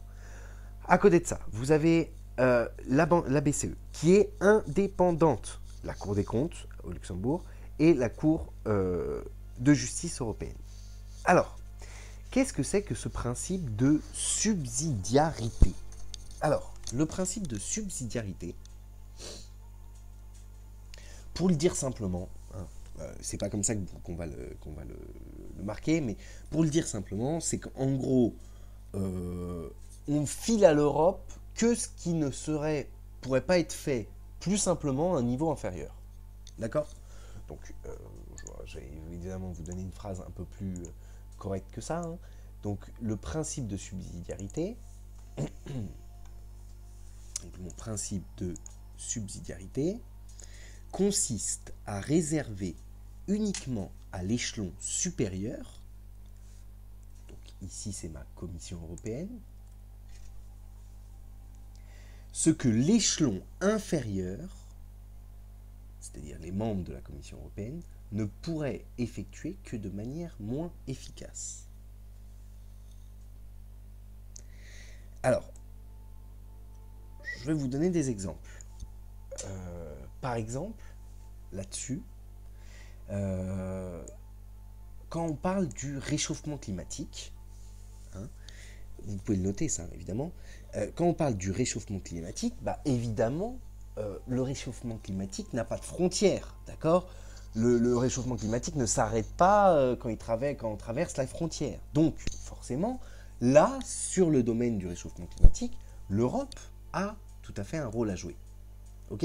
À côté de ça, vous avez euh, la, la B C E, qui est indépendante. La Cour des comptes au Luxembourg et la Cour euh, de justice européenne. Alors, qu'est-ce que c'est que ce principe de subsidiarité? Alors, le principe de subsidiarité, pour le dire simplement, hein, euh, c'est pas comme ça qu'on va, le, qu'on va le, le marquer, mais pour le dire simplement, c'est qu'en gros, euh, on file à l'Europe que ce qui ne serait, pourrait pas être fait plus simplement à un niveau inférieur. D'accord? Donc, euh, je vais évidemment vous donner une phrase un peu plus correcte que ça. Hein. Donc, le principe de subsidiarité, donc, mon principe de subsidiarité consiste à réserver uniquement à l'échelon supérieur, donc ici c'est ma Commission européenne, ce que l'échelon inférieur, c'est-à-dire les membres de la Commission européenne, ne pourrait effectuer que de manière moins efficace. Alors, je vais vous donner des exemples. Euh, par exemple, là-dessus, euh, quand on parle du réchauffement climatique, hein, vous pouvez le noter ça évidemment, euh, quand on parle du réchauffement climatique, bah, évidemment, euh, le réchauffement climatique n'a pas de frontières, d'accord? le, le réchauffement climatique ne s'arrête pas euh, quand, il traverse, quand on traverse la frontière. Donc, forcément, là, sur le domaine du réchauffement climatique, l'Europe a tout à fait un rôle à jouer. Ok?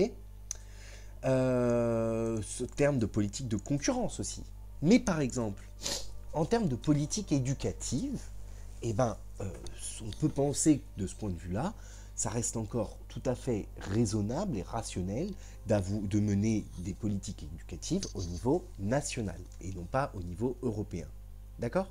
euh, Ce terme de politique de concurrence aussi. Mais par exemple, en termes de politique éducative, eh ben, euh, on peut penser que de ce point de vue-là, ça reste encore tout à fait raisonnable et rationnel de mener des politiques éducatives au niveau national et non pas au niveau européen. D'accord?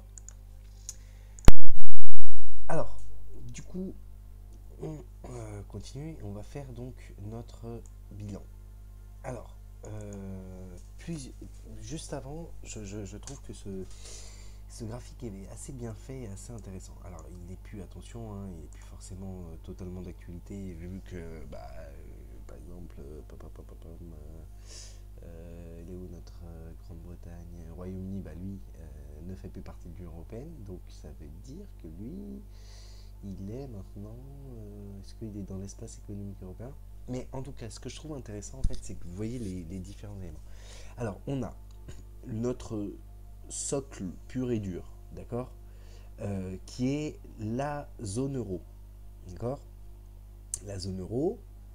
Alors, du coup, on euh, continue et on va faire donc notre bilan. Alors, euh, puis, juste avant, je, je, je trouve que ce, ce graphique est assez bien fait et assez intéressant. Alors, il n'est plus, attention, hein, il n'est plus forcément euh, totalement d'actualité, vu que bah, par exemple, euh, pop, pop, pop, pop, pop, euh, euh, il est où notre euh, Grande-Bretagne? Royaume-Uni, bah lui, euh, ne fait plus partie de l'Union Européenne, donc ça veut dire que lui, il est maintenant, euh, est-ce qu'il est dans l'espace économique européen? Mais en tout cas, ce que je trouve intéressant, en fait, c'est que vous voyez les, les différents éléments. Alors, on a notre socle pur et dur, d'accord, euh, qui est la zone euro, d'accord. La zone euro,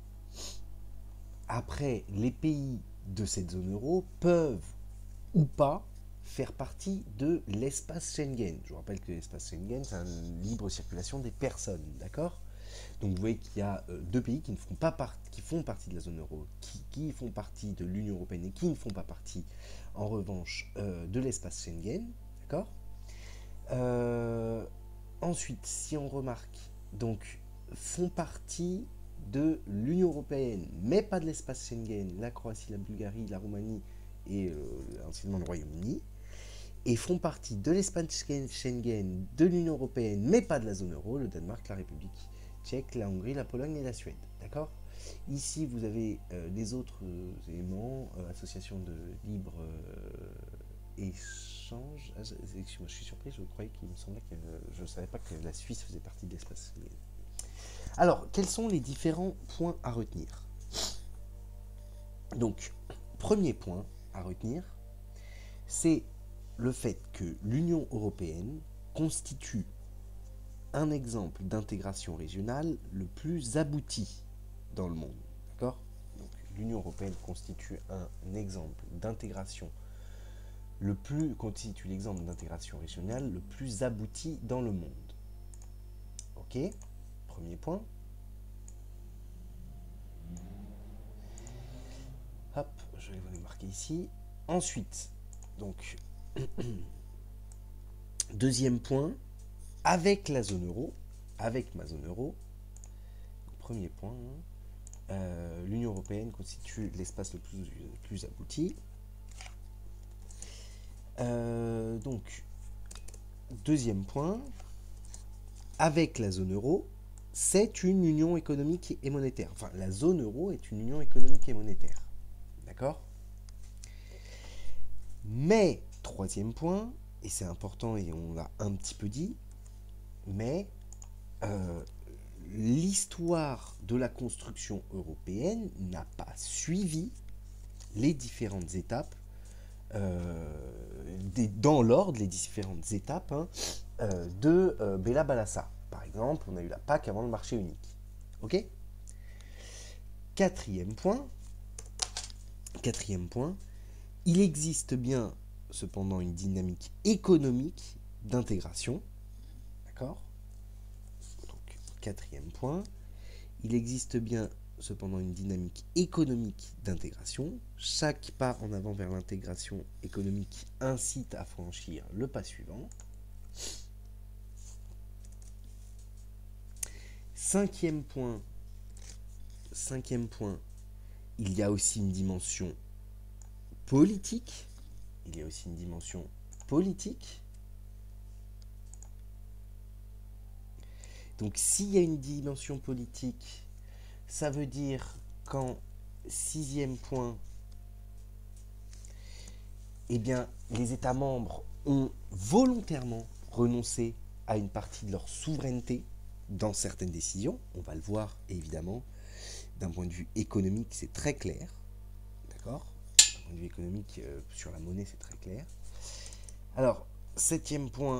après, les pays de cette zone euro peuvent ou pas faire partie de l'espace Schengen. Je vous rappelle que l'espace Schengen, c'est une libre circulation des personnes, d'accord. Donc vous voyez qu'il y a euh, deux pays qui ne font pas part- qui font partie de la zone euro, qui, qui font partie de l'Union européenne et qui ne font pas partie, en revanche, euh, de l'espace Schengen, d'accord. Euh, Ensuite, si on remarque, donc font partie de l'Union européenne, mais pas de l'espace Schengen, la Croatie, la Bulgarie, la Roumanie et euh, anciennement le Royaume-Uni, et font partie de l'espace Schengen, de l'Union européenne, mais pas de la zone euro, le Danemark, la République tchèque, la Hongrie, la Pologne et la Suède. D'accord. Ici, vous avez euh, les autres euh, éléments, euh, association de libre euh, échange. Ah, excuse-moi, je suis surpris, je croyais qu'il me semblait que euh, je ne savais pas que la Suisse faisait partie de l'espace. Alors, quels sont les différents points à retenir? Donc, premier point à retenir, c'est le fait que l'Union européenne constitue un exemple d'intégration régionale le plus abouti dans le monde. D'accord? Donc, l'Union européenne constitue un exemple d'intégration le plus constitue l'exemple d'intégration régionale le plus abouti dans le monde. Ok? Premier point. Hop, je vais vous les marquer ici. Ensuite, donc, deuxième point, avec la zone euro, avec ma zone euro, premier point, euh, l'Union européenne constitue l'espace le plus, le plus abouti. Euh, donc, deuxième point, avec la zone euro, c'est une union économique et monétaire. Enfin, la zone euro est une union économique et monétaire. D'accord? Mais, troisième point, et c'est important et on l'a un petit peu dit, mais euh, l'histoire de la construction européenne n'a pas suivi les différentes étapes, euh, des, dans l'ordre, les différentes étapes hein, euh, de euh, Bella Balassa. Par exemple, on a eu la P A C avant le marché unique. Ok? Quatrième point, quatrième point, il existe bien cependant une dynamique économique d'intégration. D'accord? Donc, quatrième point, il existe bien cependant une dynamique économique d'intégration. Chaque pas en avant vers l'intégration économique incite à franchir le pas suivant. Cinquième point, cinquième point, il y a aussi une dimension politique. Il y a aussi une dimension politique. Donc s'il y a une dimension politique, ça veut dire qu'en sixième point, eh bien, les États membres ont volontairement renoncé à une partie de leur souveraineté dans certaines décisions. On va le voir évidemment. D'un point de vue économique, c'est très clair. D'accord? D'un point de vue économique, euh, sur la monnaie, c'est très clair. Alors, septième point.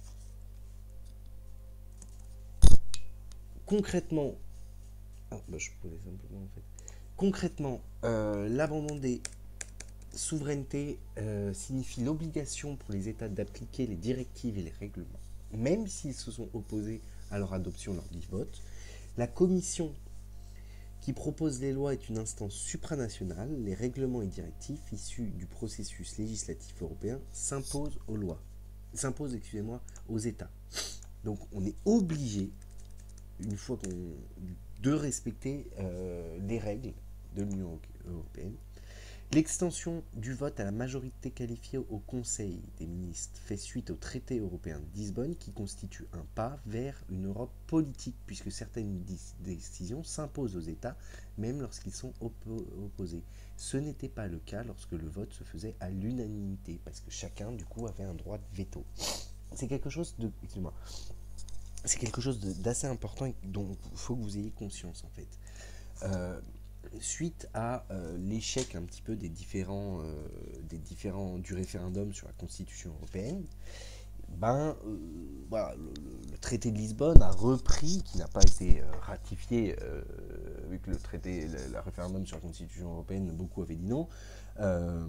Concrètement, ah, bah, je posais simplement en fait. Concrètement, euh, l'abandon des souverainetés euh, signifie l'obligation pour les États d'appliquer les directives et les règlements, même s'ils se sont opposés à leur adoption lors du vote. La Commission qui propose les lois est une instance supranationale. Les règlements et directives issus du processus législatif européen s'imposent aux lois, s'imposent, excusez-moi, aux États. Donc on est obligé, une fois qu'on de respecter euh, les règles de l'Union européenne. L'extension du vote à la majorité qualifiée au Conseil des ministres fait suite au traité européen de Lisbonne qui constitue un pas vers une Europe politique puisque certaines décisions s'imposent aux États même lorsqu'ils sont oppo opposés. Ce n'était pas le cas lorsque le vote se faisait à l'unanimité parce que chacun du coup avait un droit de veto. C'est quelque chose de... Excuse-moi. C'est quelque chose d'assez important et dont il faut que vous ayez conscience en fait. Euh, suite à euh, l'échec un petit peu des différents, euh, des différents du référendum sur la Constitution européenne, ben euh, voilà, le, le traité de Lisbonne a repris, qui n'a pas été euh, ratifié, euh, vu que le traité, le, le référendum sur la Constitution européenne, beaucoup avaient dit non. Euh,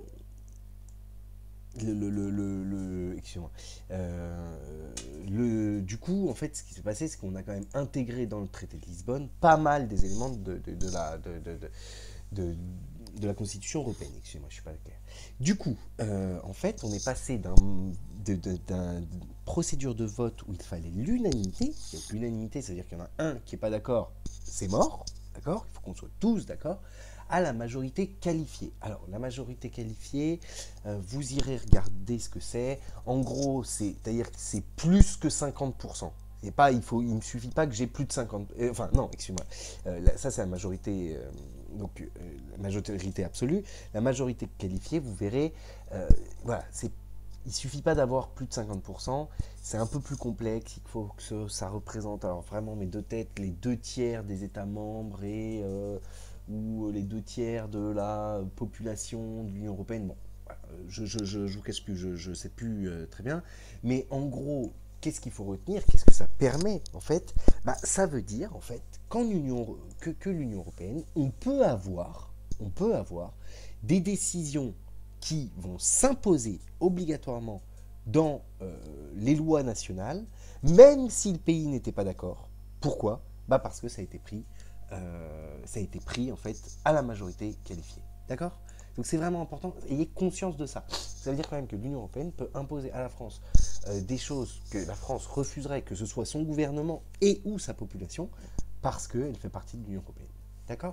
Le, le, le, le, le excusez-moi. Euh, le, du coup, en fait, ce qui s'est passé, c'est qu'on a quand même intégré dans le traité de Lisbonne pas mal des éléments de, de, de, la, de, de, de, de la Constitution européenne. Excusez-moi, je suis pas clair. Du coup, euh, en fait, on est passé d'un d'une procédure de vote où il fallait l'unanimité. L'unanimité, c'est-à-dire qu'il y en a un qui n'est pas d'accord, c'est mort, d'accord. Il faut qu'on soit tous d'accord. À la majorité qualifiée. Alors, la majorité qualifiée, euh, vous irez regarder ce que c'est. En gros, c'est-à-dire que c'est plus que cinquante pour cent. Et pas, il ne me suffit pas que j'ai plus de cinquante... Euh, enfin, non, excuse-moi. Euh, ça, c'est la majorité... Euh, donc, euh, la majorité absolue. La majorité qualifiée, vous verrez... Euh, voilà, c'est... Il ne suffit pas d'avoir plus de cinquante pour cent, c'est un peu plus complexe, il faut que ça représente, alors vraiment mes deux têtes, les deux tiers des États membres et... Euh, ou les deux tiers de la population de l'Union européenne. Bon, je ne je, je, je vous cache plus, je ne sais plus euh, très bien. Mais en gros, qu'est-ce qu'il faut retenir? Qu'est-ce que ça permet, en fait? Bah, ça veut dire, en fait, qu'en Union, que, que l'Union européenne, on peut avoir, on peut avoir des décisions qui vont s'imposer obligatoirement dans euh, les lois nationales, même si le pays n'était pas d'accord. Pourquoi? Bah parce que ça a été pris Euh, ça a été pris en fait à la majorité qualifiée. D'accord? Donc c'est vraiment important, ayez conscience de ça. Ça veut dire quand même que l'Union européenne peut imposer à la France euh, des choses que la France refuserait, que ce soit son gouvernement et ou sa population, parce qu'elle fait partie de l'Union européenne. D'accord?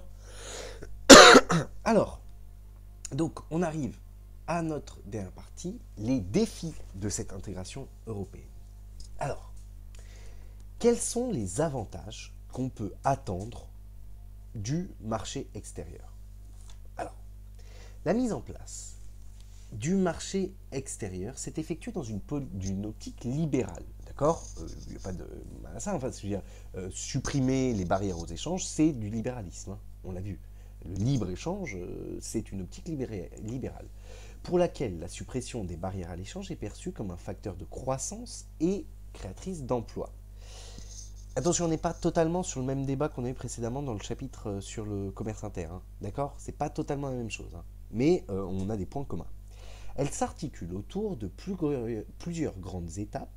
Alors, donc on arrive à notre dernière partie, les défis de cette intégration européenne. Alors, quels sont les avantages qu'on peut attendre du marché extérieur? Alors, la mise en place du marché extérieur s'est effectuée dans une, une optique libérale, d'accord? Il euh, n'y a pas de mal à ça, enfin, je veux dire, euh, supprimer les barrières aux échanges, c'est du libéralisme, hein, on l'a vu. Le libre-échange, euh, c'est une optique libérale, pour laquelle la suppression des barrières à l'échange est perçue comme un facteur de croissance et créatrice d'emplois. Attention, on n'est pas totalement sur le même débat qu'on a eu précédemment dans le chapitre sur le commerce inter, hein, d'accord? C'est pas totalement la même chose, hein, mais euh, on a des points communs. Elle s'articule autour de plus, plusieurs grandes étapes,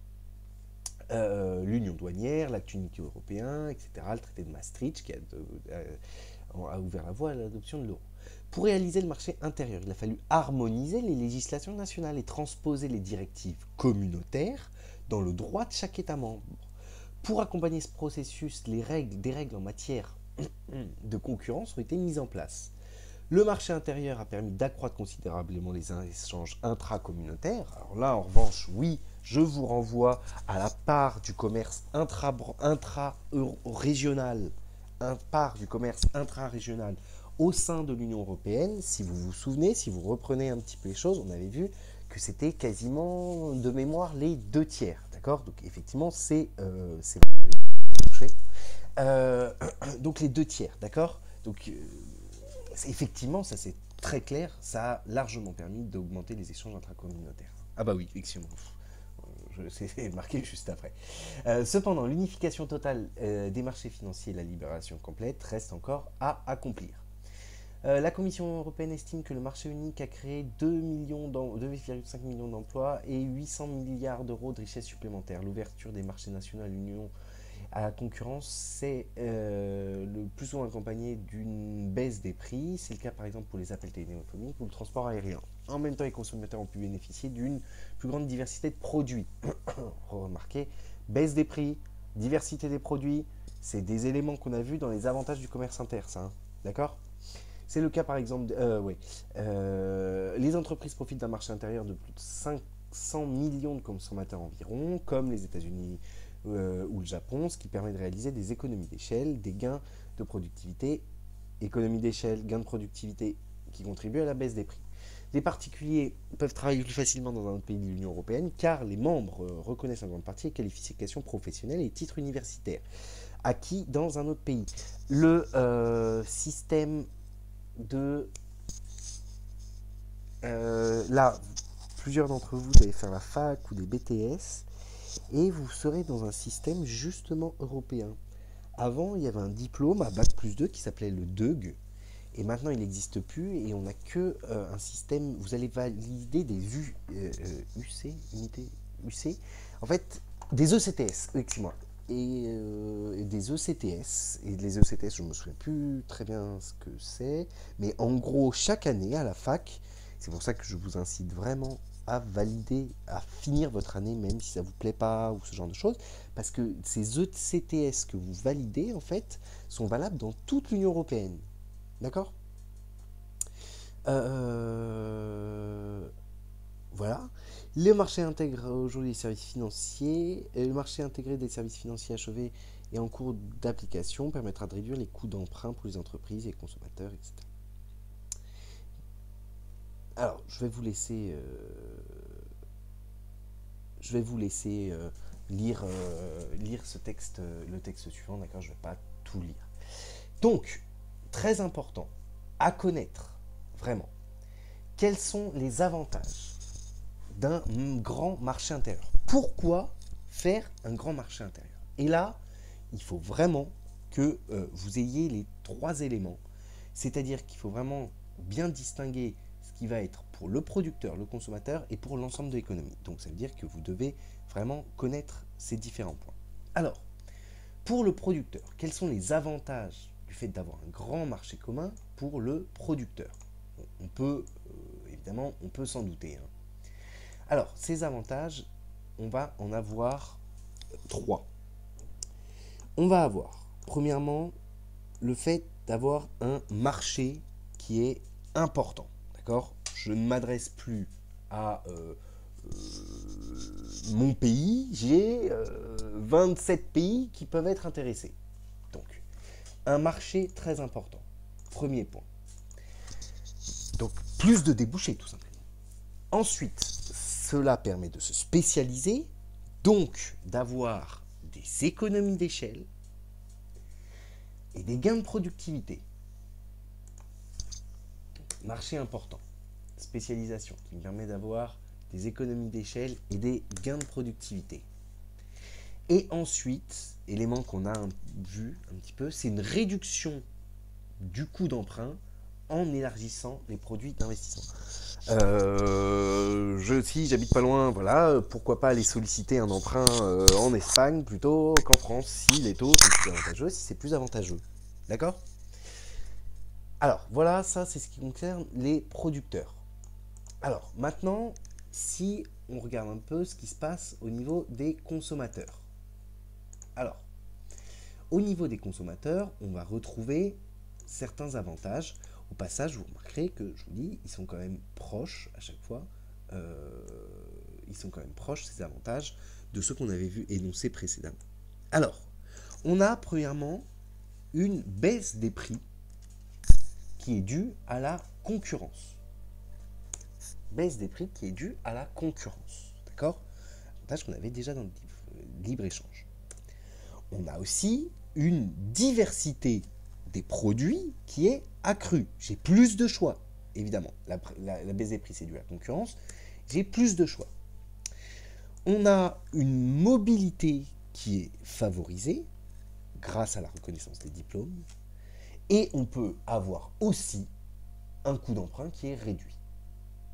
euh, l'union douanière, l'acte unique européen, et cetera, le traité de Maastricht qui a, euh, a ouvert la voie à l'adoption de l'euro. Pour réaliser le marché intérieur, il a fallu harmoniser les législations nationales et transposer les directives communautaires dans le droit de chaque État membre. Pour accompagner ce processus, les règles, des règles en matière de concurrence ont été mises en place. Le marché intérieur a permis d'accroître considérablement les échanges intracommunautaires. Alors là, en revanche, oui, je vous renvoie à la part du commerce intra-régional, intra part du commerce intra-régional au sein de l'Union européenne. Si vous vous souvenez, si vous reprenez un petit peu les choses, on avait vu que c'était quasiment de mémoire les deux tiers. D'accord? Donc effectivement, c'est euh, euh, donc les deux tiers, d'accord? Donc euh, effectivement, ça c'est très clair, ça a largement permis d'augmenter les échanges intracommunautaires. Ah bah oui, effectivement. C'est marqué juste après. Euh, cependant, l'unification totale euh, des marchés financiers et la libération complète reste encore à accomplir. Euh, la Commission européenne estime que le marché unique a créé deux virgule cinq millions d'emplois et huit cents milliards d'euros de richesses supplémentaires. L'ouverture des marchés nationaux à l'Union à la concurrence, c'est euh, le plus souvent accompagné d'une baisse des prix. C'est le cas par exemple pour les appels téléphoniques ou le transport aérien. En même temps, les consommateurs ont pu bénéficier d'une plus grande diversité de produits. Remarquez, baisse des prix, diversité des produits, c'est des éléments qu'on a vus dans les avantages du commerce inter, ça, hein, d'accord? C'est le cas par exemple, euh, ouais, euh, les entreprises profitent d'un marché intérieur de plus de cinq cents millions de consommateurs environ, comme les États-Unis euh, ou le Japon, ce qui permet de réaliser des économies d'échelle, des gains de productivité, économies d'échelle, gains de productivité qui contribuent à la baisse des prix. Les particuliers peuvent travailler plus facilement dans un autre pays de l'Union européenne car les membres euh, reconnaissent en grande partie les qualifications professionnelles et titres universitaires acquis dans un autre pays. Le euh, système de... Euh, là, plusieurs d'entre vous allez faire la fac ou des B T S et vous serez dans un système justement européen. Avant, il y avait un diplôme à bac plus deux qui s'appelait le D E G. Et maintenant, il n'existe plus et on n'a que euh, un système. Vous allez valider des U, euh, U C, unités U C. En fait, des E C T S, excuse-moi. Et, euh, et des E C T S. Et les E C T S, je ne me souviens plus très bien ce que c'est. Mais en gros, chaque année à la fac, c'est pour ça que je vous incite vraiment à valider, à finir votre année, même si ça ne vous plaît pas ou ce genre de choses. Parce que ces E C T S que vous validez, en fait, sont valables dans toute l'Union européenne. D'accord. euh, Voilà. Le marché intègre aujourd'hui des services financiers. Le marché intégré des services financiers achevés et en cours d'application permettra de réduire les coûts d'emprunt pour les entreprises et les consommateurs, et cetera. Alors, je vais vous laisser, euh, je vais vous laisser euh, lire, euh, lire ce texte, le texte suivant. D'accord, je ne vais pas tout lire. Donc, très important à connaître, vraiment, quels sont les avantages d'un grand marché intérieur. Pourquoi faire un grand marché intérieur? Et là, il faut vraiment que euh, vous ayez les trois éléments. C'est-à-dire qu'il faut vraiment bien distinguer ce qui va être pour le producteur, le consommateur et pour l'ensemble de l'économie. Donc ça veut dire que vous devez vraiment connaître ces différents points. Alors, pour le producteur, quels sont les avantages du fait d'avoir un grand marché commun pour le producteur? On peut, euh, évidemment, on peut s'en douter. Hein. Alors, ces avantages, on va en avoir trois. On va avoir, premièrement, le fait d'avoir un marché qui est important. D'accord? Je ne m'adresse plus à euh, euh, mon pays, j'ai euh, vingt-sept pays qui peuvent être intéressés. Donc, un marché très important. Premier point. Donc, plus de débouchés, tout simplement. Ensuite, cela permet de se spécialiser, donc d'avoir des économies d'échelle et des gains de productivité. Marché important, spécialisation qui me permet d'avoir des économies d'échelle et des gains de productivité. Et ensuite, élément qu'on a vu un petit peu, c'est une réduction du coût d'emprunt en élargissant les produits d'investissement. Euh, je, si j'habite pas loin, voilà, pourquoi pas aller solliciter un emprunt euh, en Espagne plutôt qu'en France, si les taux sont plus avantageux, si c'est plus avantageux. D'accord? Alors, voilà, ça c'est ce qui concerne les producteurs. Alors, maintenant, si on regarde un peu ce qui se passe au niveau des consommateurs. Alors, au niveau des consommateurs, on va retrouver certains avantages. Au passage, vous remarquerez que, je vous dis, ils sont quand même proches à chaque fois. Euh, ils sont quand même proches, ces avantages, de ceux qu'on avait vu énoncer précédemment. Alors, on a premièrement une baisse des prix qui est due à la concurrence. Baisse des prix qui est due à la concurrence. D'accord? Avantage qu'on avait déjà dans le libre-échange. On a aussi une diversité des produits qui est accrue. J'ai plus de choix, évidemment. La, la, la baisse des prix, c'est dû à la concurrence. J'ai plus de choix. On a une mobilité qui est favorisée grâce à la reconnaissance des diplômes. Et on peut avoir aussi un coût d'emprunt qui est réduit. Ok ?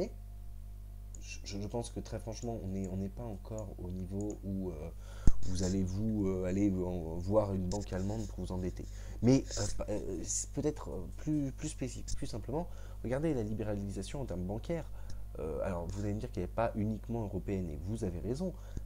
je, je pense que très franchement, on n'est on n'est pas encore au niveau où euh, vous allez vous euh, aller voir une banque allemande pour vous endetter. Mais euh, peut-être plus, plus spécifique, plus simplement, regardez la libéralisation en termes bancaires. Euh, alors, vous allez me dire qu'elle n'est pas uniquement européenne, et vous avez raison,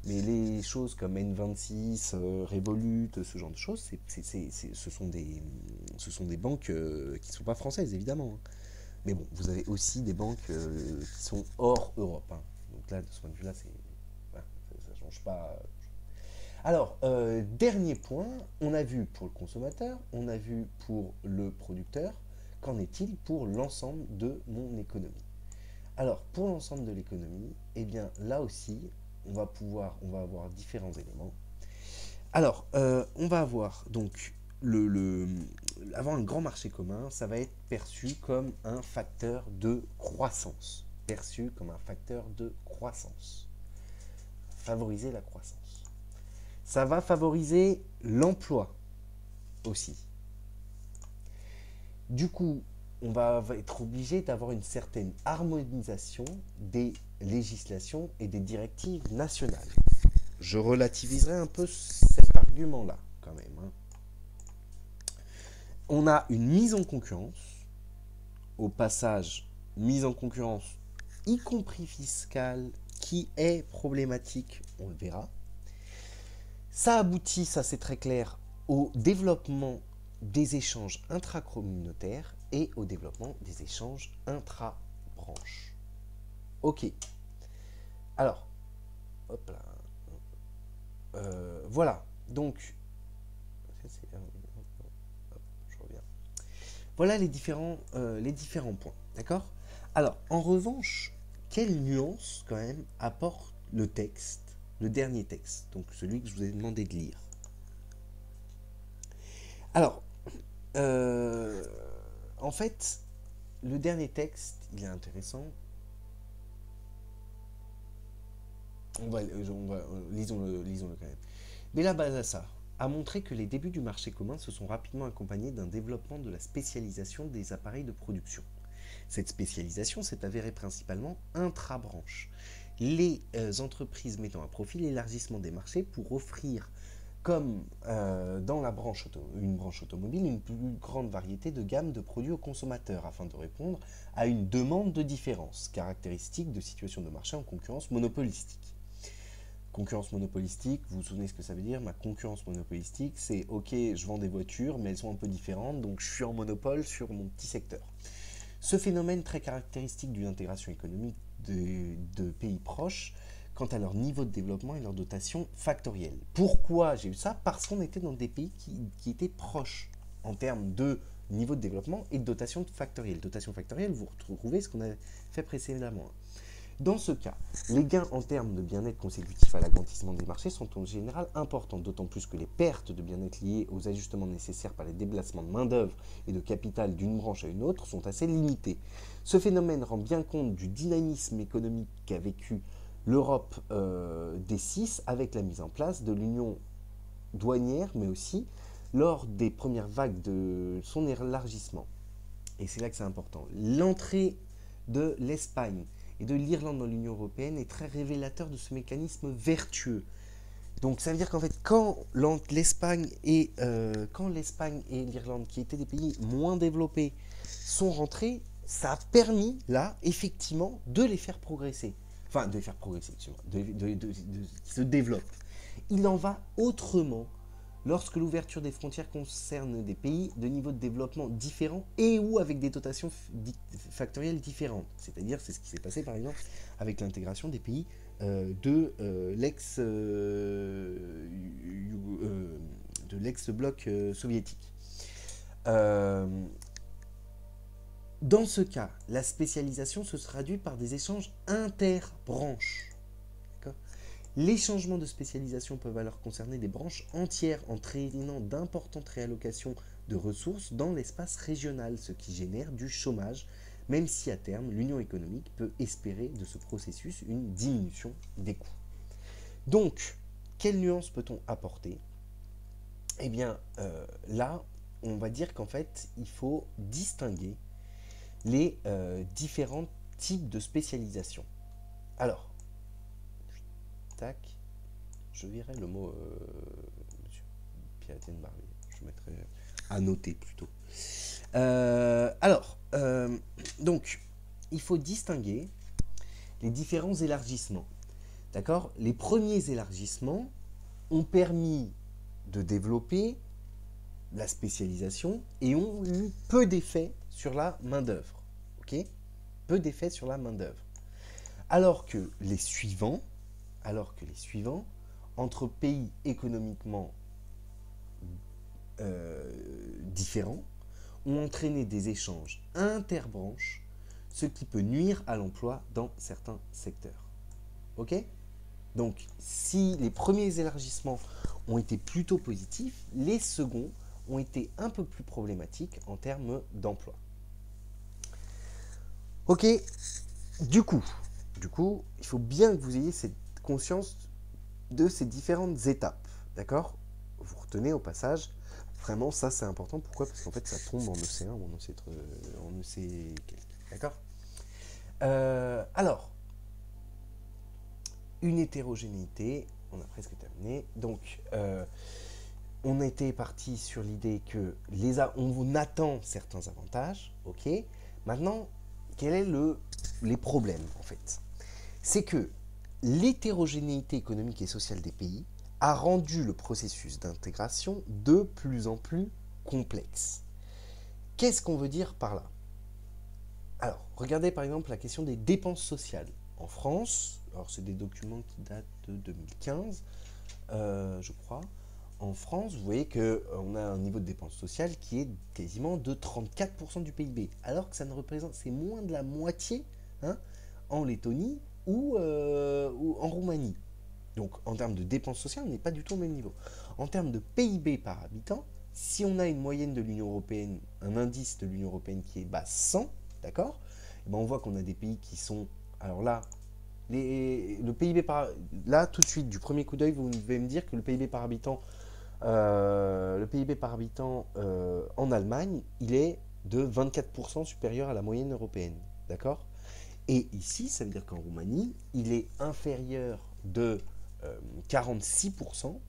Mais les choses comme N vingt-six, euh, Revolut, ce genre de choses, c'est, c'est, c'est, c'est, ce, sont des, ce sont des banques euh, qui ne sont pas françaises, évidemment. Hein. Mais bon, vous avez aussi des banques euh, qui sont hors Europe. Hein. Donc là, de ce point de vue-là, c'est, voilà, ça ne change pas. Alors, euh, dernier point, on a vu pour le consommateur, on a vu pour le producteur, qu'en est-il pour l'ensemble de mon économie? Alors, pour l'ensemble de l'économie, eh bien, là aussi, on va pouvoir, on va avoir différents éléments. Alors, euh, on va avoir donc le, le, avoir un grand marché commun, ça va être perçu comme un facteur de croissance, perçu comme un facteur de croissance, favoriser la croissance. Ça va favoriser l'emploi aussi. Du coup, on va être obligé d'avoir une certaine harmonisation des législations et des directives nationales. Je relativiserai un peu cet argument-là, quand même. Hein. On a une mise en concurrence, au passage, mise en concurrence, y compris fiscale, qui est problématique, on le verra. Ça aboutit, ça c'est très clair, au développement des échanges intracommunautaires et au développement des échanges intra-branches. Ok. Alors, hop là. Euh, voilà. Donc, hop, je reviens. Voilà les différents, euh, les différents points. D'accord ? Alors, en revanche, quelle nuance quand même apporte le texte, le dernier texte, donc celui que je vous ai demandé de lire. Alors, euh, en fait, le dernier texte, il est intéressant. On va, on va, lisons-le, lisons-le quand même. Mais la base à ça a montré que les débuts du marché commun se sont rapidement accompagnés d'un développement de la spécialisation des appareils de production. Cette spécialisation s'est avérée principalement intra-branche, les euh, entreprises mettant à profit l'élargissement des marchés pour offrir, comme euh, dans la branche auto, une branche automobile, une plus grande variété de gammes de produits aux consommateurs afin de répondre à une demande de différence, caractéristique de situations de marché en concurrence monopolistique. Concurrence monopolistique, vous vous souvenez ce que ça veut dire? Ma concurrence monopolistique, c'est ok, je vends des voitures, mais elles sont un peu différentes, donc je suis en monopole sur mon petit secteur. Ce phénomène très caractéristique d'une intégration économique de, de pays proches quant à leur niveau de développement et leur dotation factorielle. Pourquoi j'ai eu ça? Parce qu'on était dans des pays qui, qui étaient proches en termes de niveau de développement et de dotation factorielle. Dotation factorielle, vous retrouvez ce qu'on a fait précédemment. Dans ce cas, les gains en termes de bien-être consécutifs à l'agrandissement des marchés sont en général importants, d'autant plus que les pertes de bien-être liées aux ajustements nécessaires par les déplacements de main-d'œuvre et de capital d'une branche à une autre sont assez limitées. Ce phénomène rend bien compte du dynamisme économique qu'a vécu l'Europe euh, des six avec la mise en place de l'union douanière, mais aussi lors des premières vagues de son élargissement. Et c'est là que c'est important. L'entrée de l'Espagne et de l'Irlande dans l'Union européenne est très révélateur de ce mécanisme vertueux. Donc ça veut dire qu'en fait, quand l'Espagne et, euh, quand l'Espagne et l'Irlande, qui étaient des pays moins développés, sont rentrés, ça a permis, là, effectivement, de les faire progresser. Enfin, de les faire progresser, excusez-moi, de, de, de, de, de se développent. Il en va autrement lorsque l'ouverture des frontières concerne des pays de niveau de développement différents et ou avec des dotations factorielles différentes. C'est-à-dire, c'est ce qui s'est passé par exemple avec l'intégration des pays euh, de euh, l'ex euh, euh, de l'ex-bloc euh, soviétique. Euh, dans ce cas, la spécialisation se traduit par des échanges interbranches. Les changements de spécialisation peuvent alors concerner des branches entières, entraînant d'importantes réallocations de ressources dans l'espace régional, ce qui génère du chômage, même si à terme, l'union économique peut espérer de ce processus une diminution des coûts. Donc, quelle nuance peut-on apporter? Eh bien, euh, là, on va dire qu'en fait, il faut distinguer les euh, différents types de spécialisation. Alors, tac, je verrai le mot euh, Monsieur Pierre-Étienne Barbier, je mettrai à noter plutôt. Euh, alors, euh, donc, il faut distinguer les différents élargissements. D'accord? Les premiers élargissements ont permis de développer la spécialisation et ont eu peu d'effet sur la main-d'œuvre. Ok? Peu d'effet sur la main-d'œuvre. Alors que les suivants, alors que les suivants, entre pays économiquement euh, différents, ont entraîné des échanges interbranches, ce qui peut nuire à l'emploi dans certains secteurs. Ok? Donc, si les premiers élargissements ont été plutôt positifs, les seconds ont été un peu plus problématiques en termes d'emploi. Ok, du coup, du coup, il faut bien que vous ayez cette conscience de ces différentes étapes, d'accord? Vous retenez au passage, vraiment ça c'est important, pourquoi? Parce qu'en fait ça tombe en E C un ou en E C, en E C quelque, d'accord? euh, Alors, une hétérogénéité, on a presque terminé, donc euh, on était parti sur l'idée que les a, on attend certains avantages, ok? Maintenant, quels sont le, les problèmes en fait? C'est que l'hétérogénéité économique et sociale des pays a rendu le processus d'intégration de plus en plus complexe. Qu'est-ce qu'on veut dire par là? Alors, regardez par exemple la question des dépenses sociales. En France, alors c'est des documents qui datent de deux mille quinze, euh, je crois. En France, vous voyez qu'on a un niveau de dépenses sociales qui est quasiment de trente-quatre pour cent du P I B, alors que ça ne représente, c'est moins de la moitié hein, en Lettonie ou, euh, ou en Roumanie. Donc en termes de dépenses sociales, on n'est pas du tout au même niveau. En termes de P I B par habitant, si on a une moyenne de l'Union européenne, un indice de l'Union européenne qui est bas cent, d'accord, et ben on voit qu'on a des pays qui sont, alors là, les, le P I B par, là tout de suite, du premier coup d'œil, vous devez me dire que le P I B par habitant, euh, le P I B par habitant euh, en Allemagne, il est de vingt-quatre pour cent supérieur à la moyenne européenne, d'accord? Et ici, ça veut dire qu'en Roumanie, il est inférieur de euh, quarante-six pour cent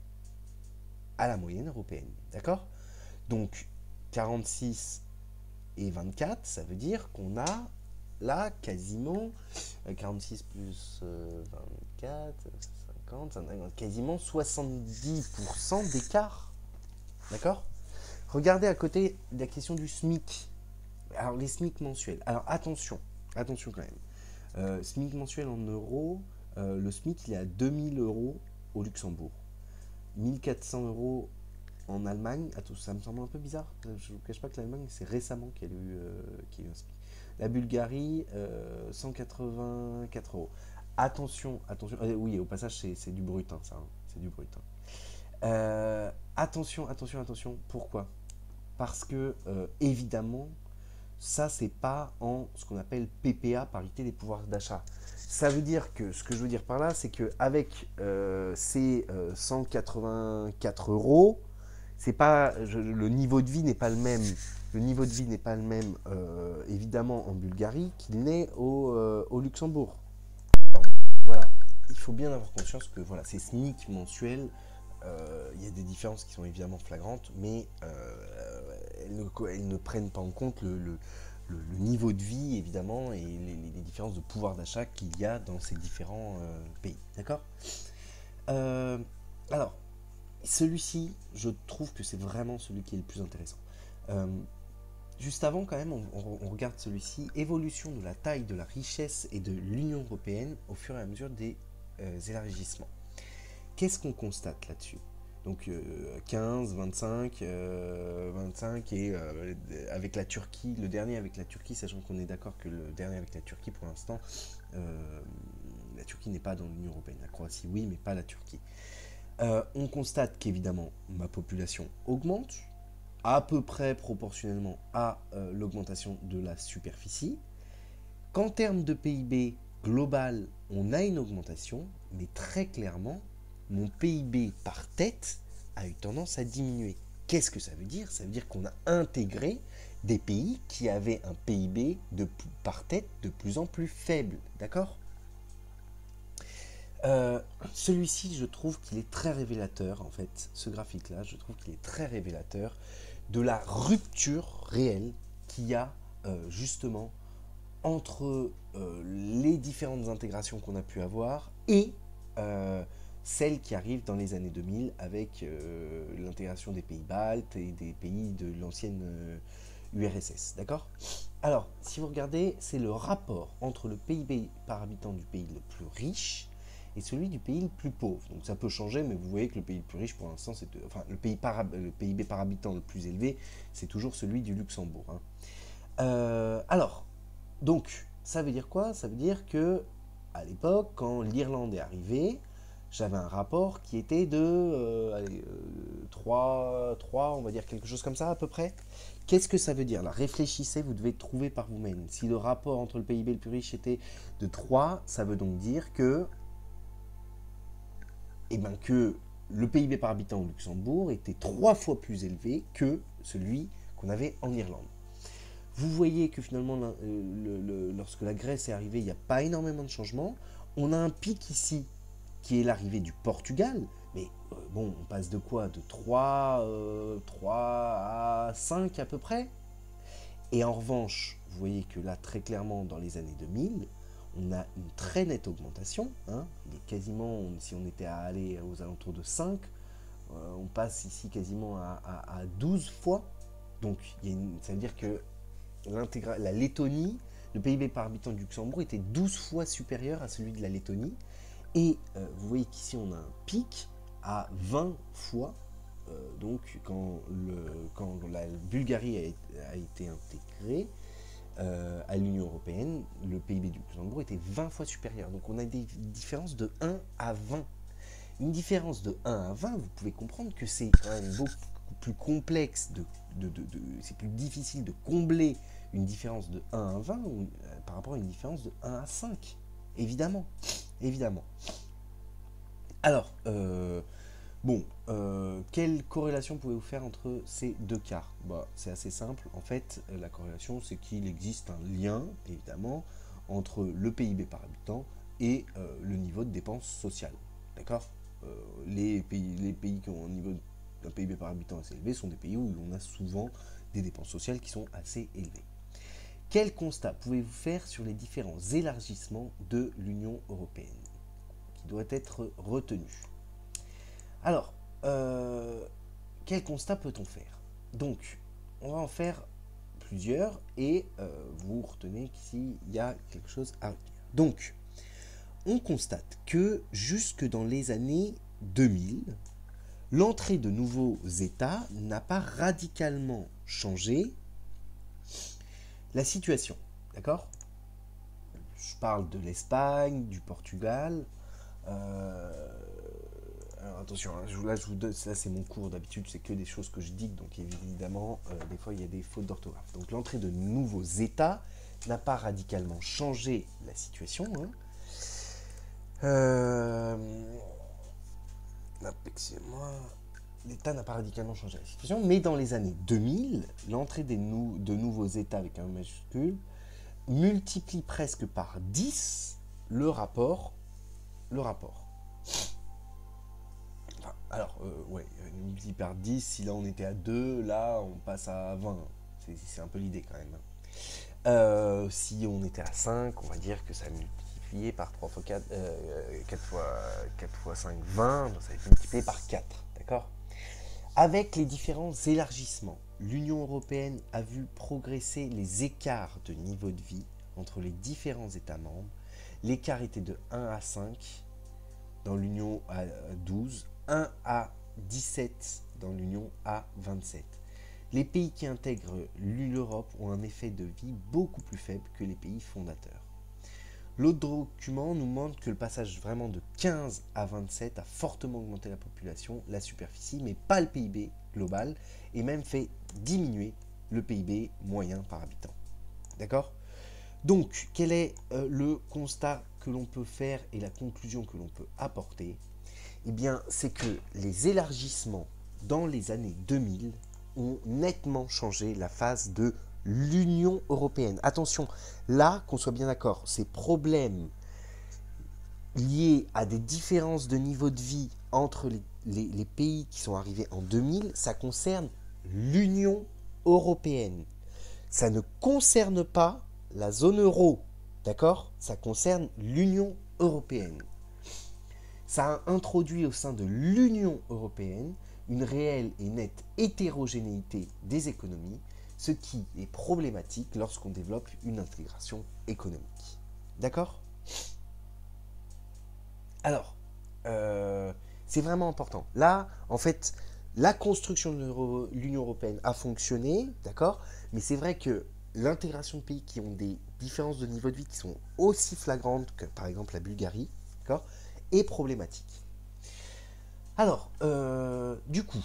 à la moyenne européenne. D'accord? Donc, quarante-six et vingt-quatre, ça veut dire qu'on a là quasiment euh, quarante-six plus euh, vingt-quatre, cinquante, quasiment soixante-dix pour cent d'écart. D'accord? Regardez à côté la question du SMIC. Alors, les SMIC mensuels. Alors, attention, attention quand même. Euh, SMIC mensuel en euros, euh, le SMIC il est à deux mille euros au Luxembourg, mille quatre cents euros en Allemagne. Attends, ça me semble un peu bizarre, je ne vous cache pas que l'Allemagne c'est récemment qu'il y a eu, euh, qu'il y a eu un SMIC. La Bulgarie, euh, cent quatre-vingt-quatre euros. Attention, attention, euh, oui au passage c'est, c'est du brut, hein, ça, hein, c'est du brut. Hein. Euh, attention, attention, attention, pourquoi? Parce que euh, évidemment, ça, c'est pas en ce qu'on appelle P P A, parité des pouvoirs d'achat. Ça veut dire que, ce que je veux dire par là, c'est qu'avec euh, ces euh, cent quatre-vingt-quatre euros, c'est pas, je, le niveau de vie n'est pas le même. Le niveau de vie n'est pas le même, euh, évidemment, en Bulgarie qu'il n'est au, euh, au Luxembourg. Alors, voilà, il faut bien avoir conscience que voilà, ces SMIC mensuels, euh, il y a des différences qui sont évidemment flagrantes, mais euh, elles, ne, elles, ne, prennent pas en compte le, le, le, le niveau de vie, évidemment, et les, les différences de pouvoir d'achat qu'il y a dans ces différents euh, pays. D'accord? euh, Alors, celui-ci, je trouve que c'est vraiment celui qui est le plus intéressant. Euh, juste avant, quand même, on, on, on regarde celui-ci. Évolution de la taille de la richesse et de l'Union européenne au fur et à mesure des euh, élargissements. Qu'est-ce qu'on constate là-dessus? Donc euh, quinze, vingt-cinq, euh, vingt-cinq et euh, avec la Turquie, le dernier avec la Turquie, sachant qu'on est d'accord que le dernier avec la Turquie pour l'instant, euh, la Turquie n'est pas dans l'Union européenne, la Croatie oui, mais pas la Turquie. Euh, on constate qu'évidemment ma population augmente, à peu près proportionnellement à euh, l'augmentation de la superficie, qu'en termes de P I B global, on a une augmentation, mais très clairement, mon P I B par tête a eu tendance à diminuer. Qu'est-ce que ça veut dire? Ça veut dire qu'on a intégré des pays qui avaient un P I B de, par tête de plus en plus faible. D'accord? euh, Celui-ci, je trouve qu'il est très révélateur, en fait, ce graphique-là, je trouve qu'il est très révélateur de la rupture réelle qu'il y a euh, justement entre euh, les différentes intégrations qu'on a pu avoir et euh, celle qui arrive dans les années deux mille avec euh, l'intégration des pays baltes et des pays de l'ancienne euh, U R S S, d'accord? Alors, si vous regardez, c'est le rapport entre le P I B par habitant du pays le plus riche et celui du pays le plus pauvre. Donc ça peut changer, mais vous voyez que le pays le plus riche, pour l'instant, c'est... Enfin, le, pays par, le P I B par habitant le plus élevé, c'est toujours celui du Luxembourg. Hein. Euh, alors, donc, ça veut dire quoi? Ça veut dire que, à l'époque, quand l'Irlande est arrivée, j'avais un rapport qui était de euh, allez, euh, trois, trois, on va dire quelque chose comme ça à peu près. Qu'est-ce que ça veut dire là? Réfléchissez, vous devez trouver par vous-même. Si le rapport entre le P I B le plus riche était de trois, ça veut donc dire que, eh ben, que le P I B par habitant au Luxembourg était trois fois plus élevé que celui qu'on avait en Irlande. Vous voyez que finalement, le, le, le, lorsque la Grèce est arrivée, il n'y a pas énormément de changements. On a un pic ici qui est l'arrivée du Portugal, mais euh, bon, on passe de quoi? De trois, euh, trois à cinq à peu près. Et en revanche, vous voyez que là, très clairement, dans les années deux mille, on a une très nette augmentation. Hein. Il est quasiment, si on était à aller aux alentours de cinq, euh, on passe ici quasiment à, à, à douze fois. Donc, il y a une, ça veut dire que la Lettonie, le P I B par habitant du Luxembourg était douze fois supérieur à celui de la Lettonie. Et euh, vous voyez qu'ici on a un pic à vingt fois, euh, donc quand, le, quand la Bulgarie a, a été intégrée euh, à l'Union Européenne, le P I B du Luxembourg était vingt fois supérieur. Donc on a des différences de un à vingt. Une différence de un à vingt, vous pouvez comprendre que c'est quand même beaucoup plus complexe, de, de, de, de, c'est plus difficile de combler une différence de un à vingt ou, euh, par rapport à une différence de un à cinq, évidemment. Évidemment. Alors, euh, bon, euh, quelle corrélation pouvez-vous faire entre ces deux cas? Bah, c'est assez simple. En fait, la corrélation, c'est qu'il existe un lien, évidemment, entre le P I B par habitant et euh, le niveau de dépenses sociales. D'accord? euh, les, pays, les pays qui ont un niveau d'un P I B par habitant assez élevé sont des pays où on a souvent des dépenses sociales qui sont assez élevées. Quel constat pouvez-vous faire sur les différents élargissements de l'Union européenne qui doit être retenu? Alors, euh, quel constat peut-on faire? Donc, on va en faire plusieurs et euh, vous retenez qu'ici, il y a quelque chose à retenir. Donc, on constate que jusque dans les années deux mille, l'entrée de nouveaux États n'a pas radicalement changé la situation, d'accord? Je parle de l'Espagne, du Portugal. Euh, alors attention, hein, là, je vous donne, là c'est mon cours d'habitude, c'est que des choses que je dis, donc évidemment, euh, des fois il y a des fautes d'orthographe. Donc l'entrée de nouveaux États n'a pas radicalement changé la situation. Hein. Euh, Excusez-moi. L'État n'a pas radicalement changé la situation, mais dans les années deux mille, l'entrée des nou de nouveaux États avec un majuscule multiplie presque par dix le rapport. Le rapport. Enfin, alors, euh, ouais, multiplie par dix, si là on était à deux, là on passe à vingt. C'est un peu l'idée quand même. Euh, si on était à cinq, on va dire que ça multiplié par trois fois quatre, euh, quatre fois, quatre fois cinq, vingt, donc ça va être multiplié par quatre, d'accord? Avec les différents élargissements, l'Union européenne a vu progresser les écarts de niveau de vie entre les différents États membres. L'écart était de un à cinq dans l'Union à douze, un à dix-sept dans l'Union à vingt-sept. Les pays qui intègrent l'Europe ont un effet de vie beaucoup plus faible que les pays fondateurs. L'autre document nous montre que le passage vraiment de quinze à vingt-sept a fortement augmenté la population, la superficie, mais pas le P I B global, et même fait diminuer le P I B moyen par habitant. D'accord? Donc, quel est euh, le constat que l'on peut faire et la conclusion que l'on peut apporter? Eh bien, c'est que les élargissements dans les années deux mille ont nettement changé la phase de l'Union européenne. Attention, là, qu'on soit bien d'accord, ces problèmes liés à des différences de niveau de vie entre les, les, les pays qui sont arrivés en deux mille, ça concerne l'Union européenne. Ça ne concerne pas la zone euro, d'accord? Ça concerne l'Union européenne. Ça a introduit au sein de l'Union européenne une réelle et nette hétérogénéité des économies, ce qui est problématique lorsqu'on développe une intégration économique. D'accord? Alors, euh, c'est vraiment important. Là, en fait, la construction de l'Union européenne a fonctionné, d'accord? Mais c'est vrai que l'intégration de pays qui ont des différences de niveau de vie qui sont aussi flagrantes que, par exemple, la Bulgarie, d'accord, est problématique. Alors, euh, du coup,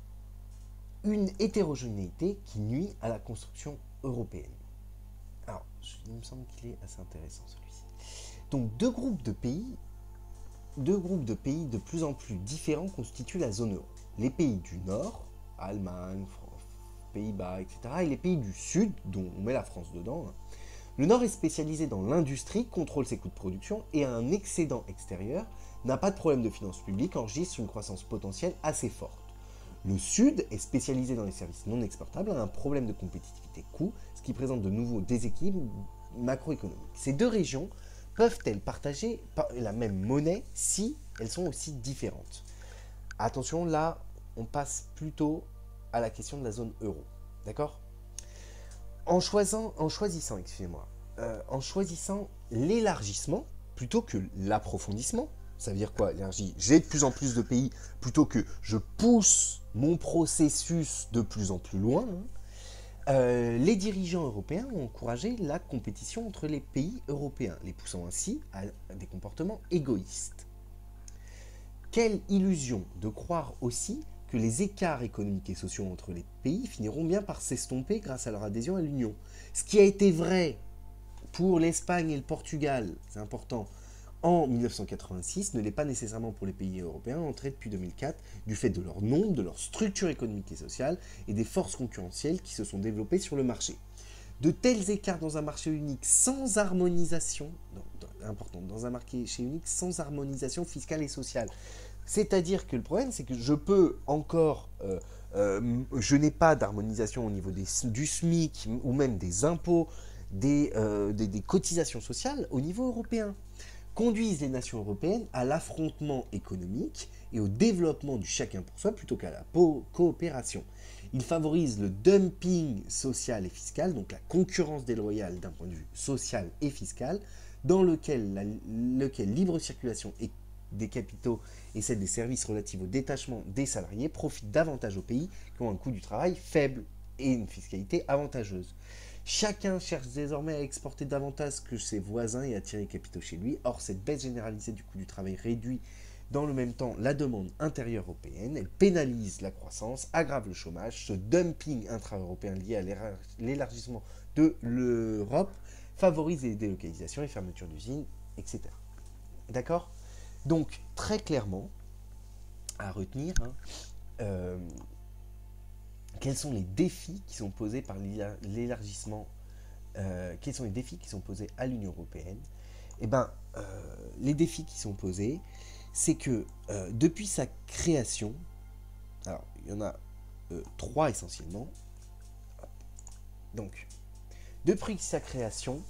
une hétérogénéité qui nuit à la construction européenne. Alors, il me semble qu'il est assez intéressant celui-ci. Donc, deux groupes de pays, deux groupes de pays de plus en plus différents constituent la zone euro. Les pays du Nord, Allemagne, France, Pays-Bas, et cetera, et les pays du Sud, dont on met la France dedans. Le Nord est spécialisé dans l'industrie, contrôle ses coûts de production et a un excédent extérieur, n'a pas de problème de finances publiques, enregistre une croissance potentielle assez forte. Le Sud est spécialisé dans les services non exportables, a un problème de compétitivité coût, ce qui présente de nouveaux déséquilibres macroéconomiques. Ces deux régions peuvent-elles partager la même monnaie si elles sont aussi différentes? Attention, là, on passe plutôt à la question de la zone euro. D'accord? En choisissant, en choisissant, excusez-moi, euh, en choisissant l'élargissement plutôt que l'approfondissement, ça veut dire quoi, l'élargie? J'ai de plus en plus de pays plutôt que je pousse mon processus de plus en plus loin. Hein. Euh, les dirigeants européens ont encouragé la compétition entre les pays européens, les poussant ainsi à des comportements égoïstes. Quelle illusion de croire aussi que les écarts économiques et sociaux entre les pays finiront bien par s'estomper grâce à leur adhésion à l'Union. Ce qui a été vrai pour l'Espagne et le Portugal, c'est important, en mille neuf cent quatre-vingt-six, ne l'est pas nécessairement pour les pays européens entrés depuis deux mille quatre, du fait de leur nombre, de leur structure économique et sociale, et des forces concurrentielles qui se sont développées sur le marché. De tels écarts dans un marché unique sans harmonisation, non, important, dans un marché unique sans harmonisation fiscale et sociale. C'est-à-dire que le problème, c'est que je peux encore, euh, euh, je n'ai pas d'harmonisation au niveau des, du SMIC ou même des impôts, des, euh, des, des cotisations sociales au niveau européen. Conduisent les nations européennes à l'affrontement économique et au développement du chacun pour soi plutôt qu'à la coopération. Ils favorisent le dumping social et fiscal, donc la concurrence déloyale d'un point de vue social et fiscal, dans lequel, la, lequel libre circulation et des capitaux et celle des services relatifs au détachement des salariés profitent davantage aux pays qui ont un coût du travail faible et une fiscalité avantageuse. Chacun cherche désormais à exporter davantage que ses voisins et à attirer les capitaux chez lui. Or, cette baisse généralisée du coût du travail réduit dans le même temps la demande intérieure européenne, elle pénalise la croissance, aggrave le chômage, ce dumping intra-européen lié à l'élargissement de l'Europe favorise les délocalisations et fermetures d'usines, et cetera. D'accord ? Donc, très clairement, à retenir, hein, euh, quels sont les défis qui sont posés par l'élargissement, euh, quels sont les défis qui sont posés à l'Union européenne? Eh bien, euh, les défis qui sont posés, c'est que euh, depuis sa création, alors il y en a euh, trois essentiellement, donc, depuis sa création,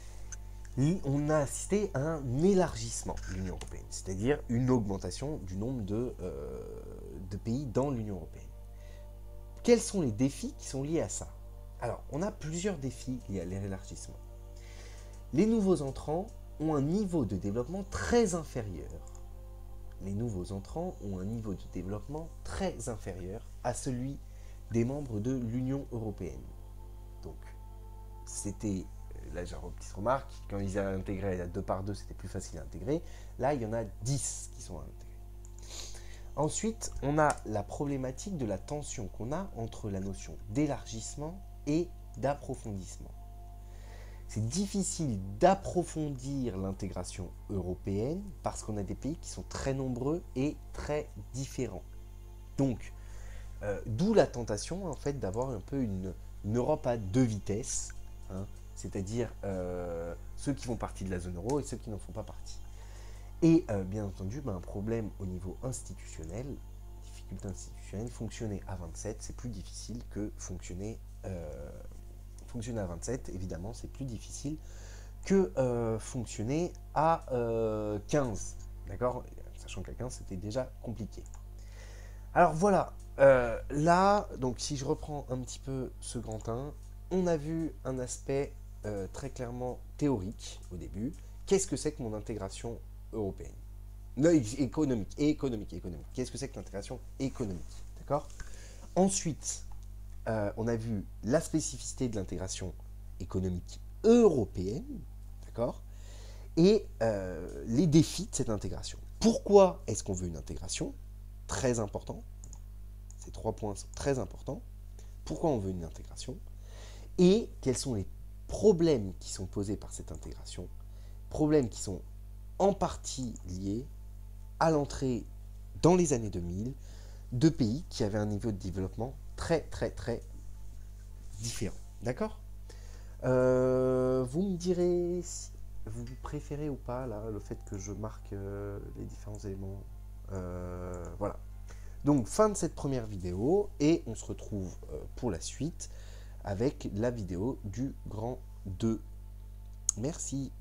on a assisté à un élargissement de l'Union européenne, c'est-à-dire une augmentation du nombre de, euh, de pays dans l'Union européenne. Quels sont les défis qui sont liés à ça? Alors, on a plusieurs défis liés à l'élargissement. Les nouveaux entrants ont un niveau de développement très inférieur. Les nouveaux entrants ont un niveau de développement très inférieur à celui des membres de l'Union européenne. Donc, c'était... Là, j'ai une petite remarque, quand ils ont intégré à deux par deux, c'était plus facile à intégrer. Là, il y en a dix qui sont intégrés. Ensuite, on a la problématique de la tension qu'on a entre la notion d'élargissement et d'approfondissement. C'est difficile d'approfondir l'intégration européenne parce qu'on a des pays qui sont très nombreux et très différents. Donc, euh, d'où la tentation en fait d'avoir un peu une, une Europe à deux vitesses, hein, c'est-à-dire euh, ceux qui font partie de la zone euro et ceux qui n'en font pas partie. Et euh, bien entendu, ben, un problème au niveau institutionnel, difficulté institutionnelle, fonctionner à vingt-sept, c'est plus difficile que fonctionner, euh, fonctionner à vingt-sept, évidemment, c'est plus difficile que euh, fonctionner à euh, quinze, d'accord? sachant que la quinze, c'était déjà compliqué. Alors voilà, euh, là, donc si je reprends un petit peu ce grand un, on a vu un aspect euh, très clairement théorique au début. Qu'est-ce que c'est que mon intégration européenne? Non, économique, économique, économique. Qu'est-ce que c'est que l'intégration économique? D'accord. Ensuite, euh, on a vu la spécificité de l'intégration économique européenne, d'accord, et euh, les défis de cette intégration. Pourquoi est-ce qu'on veut une intégration? Très important. Ces trois points sont très importants. Pourquoi on veut une intégration? Et quels sont les problèmes qui sont posés par cette intégration? Problèmes qui sont en partie liés à l'entrée dans les années deux mille de pays qui avaient un niveau de développement très très très différent. D'accord. euh, Vous me direz si vous préférez ou pas là, le fait que je marque euh, les différents éléments. Euh, voilà. Donc fin de cette première vidéo et on se retrouve euh, pour la suite avec la vidéo du grand deux. Merci.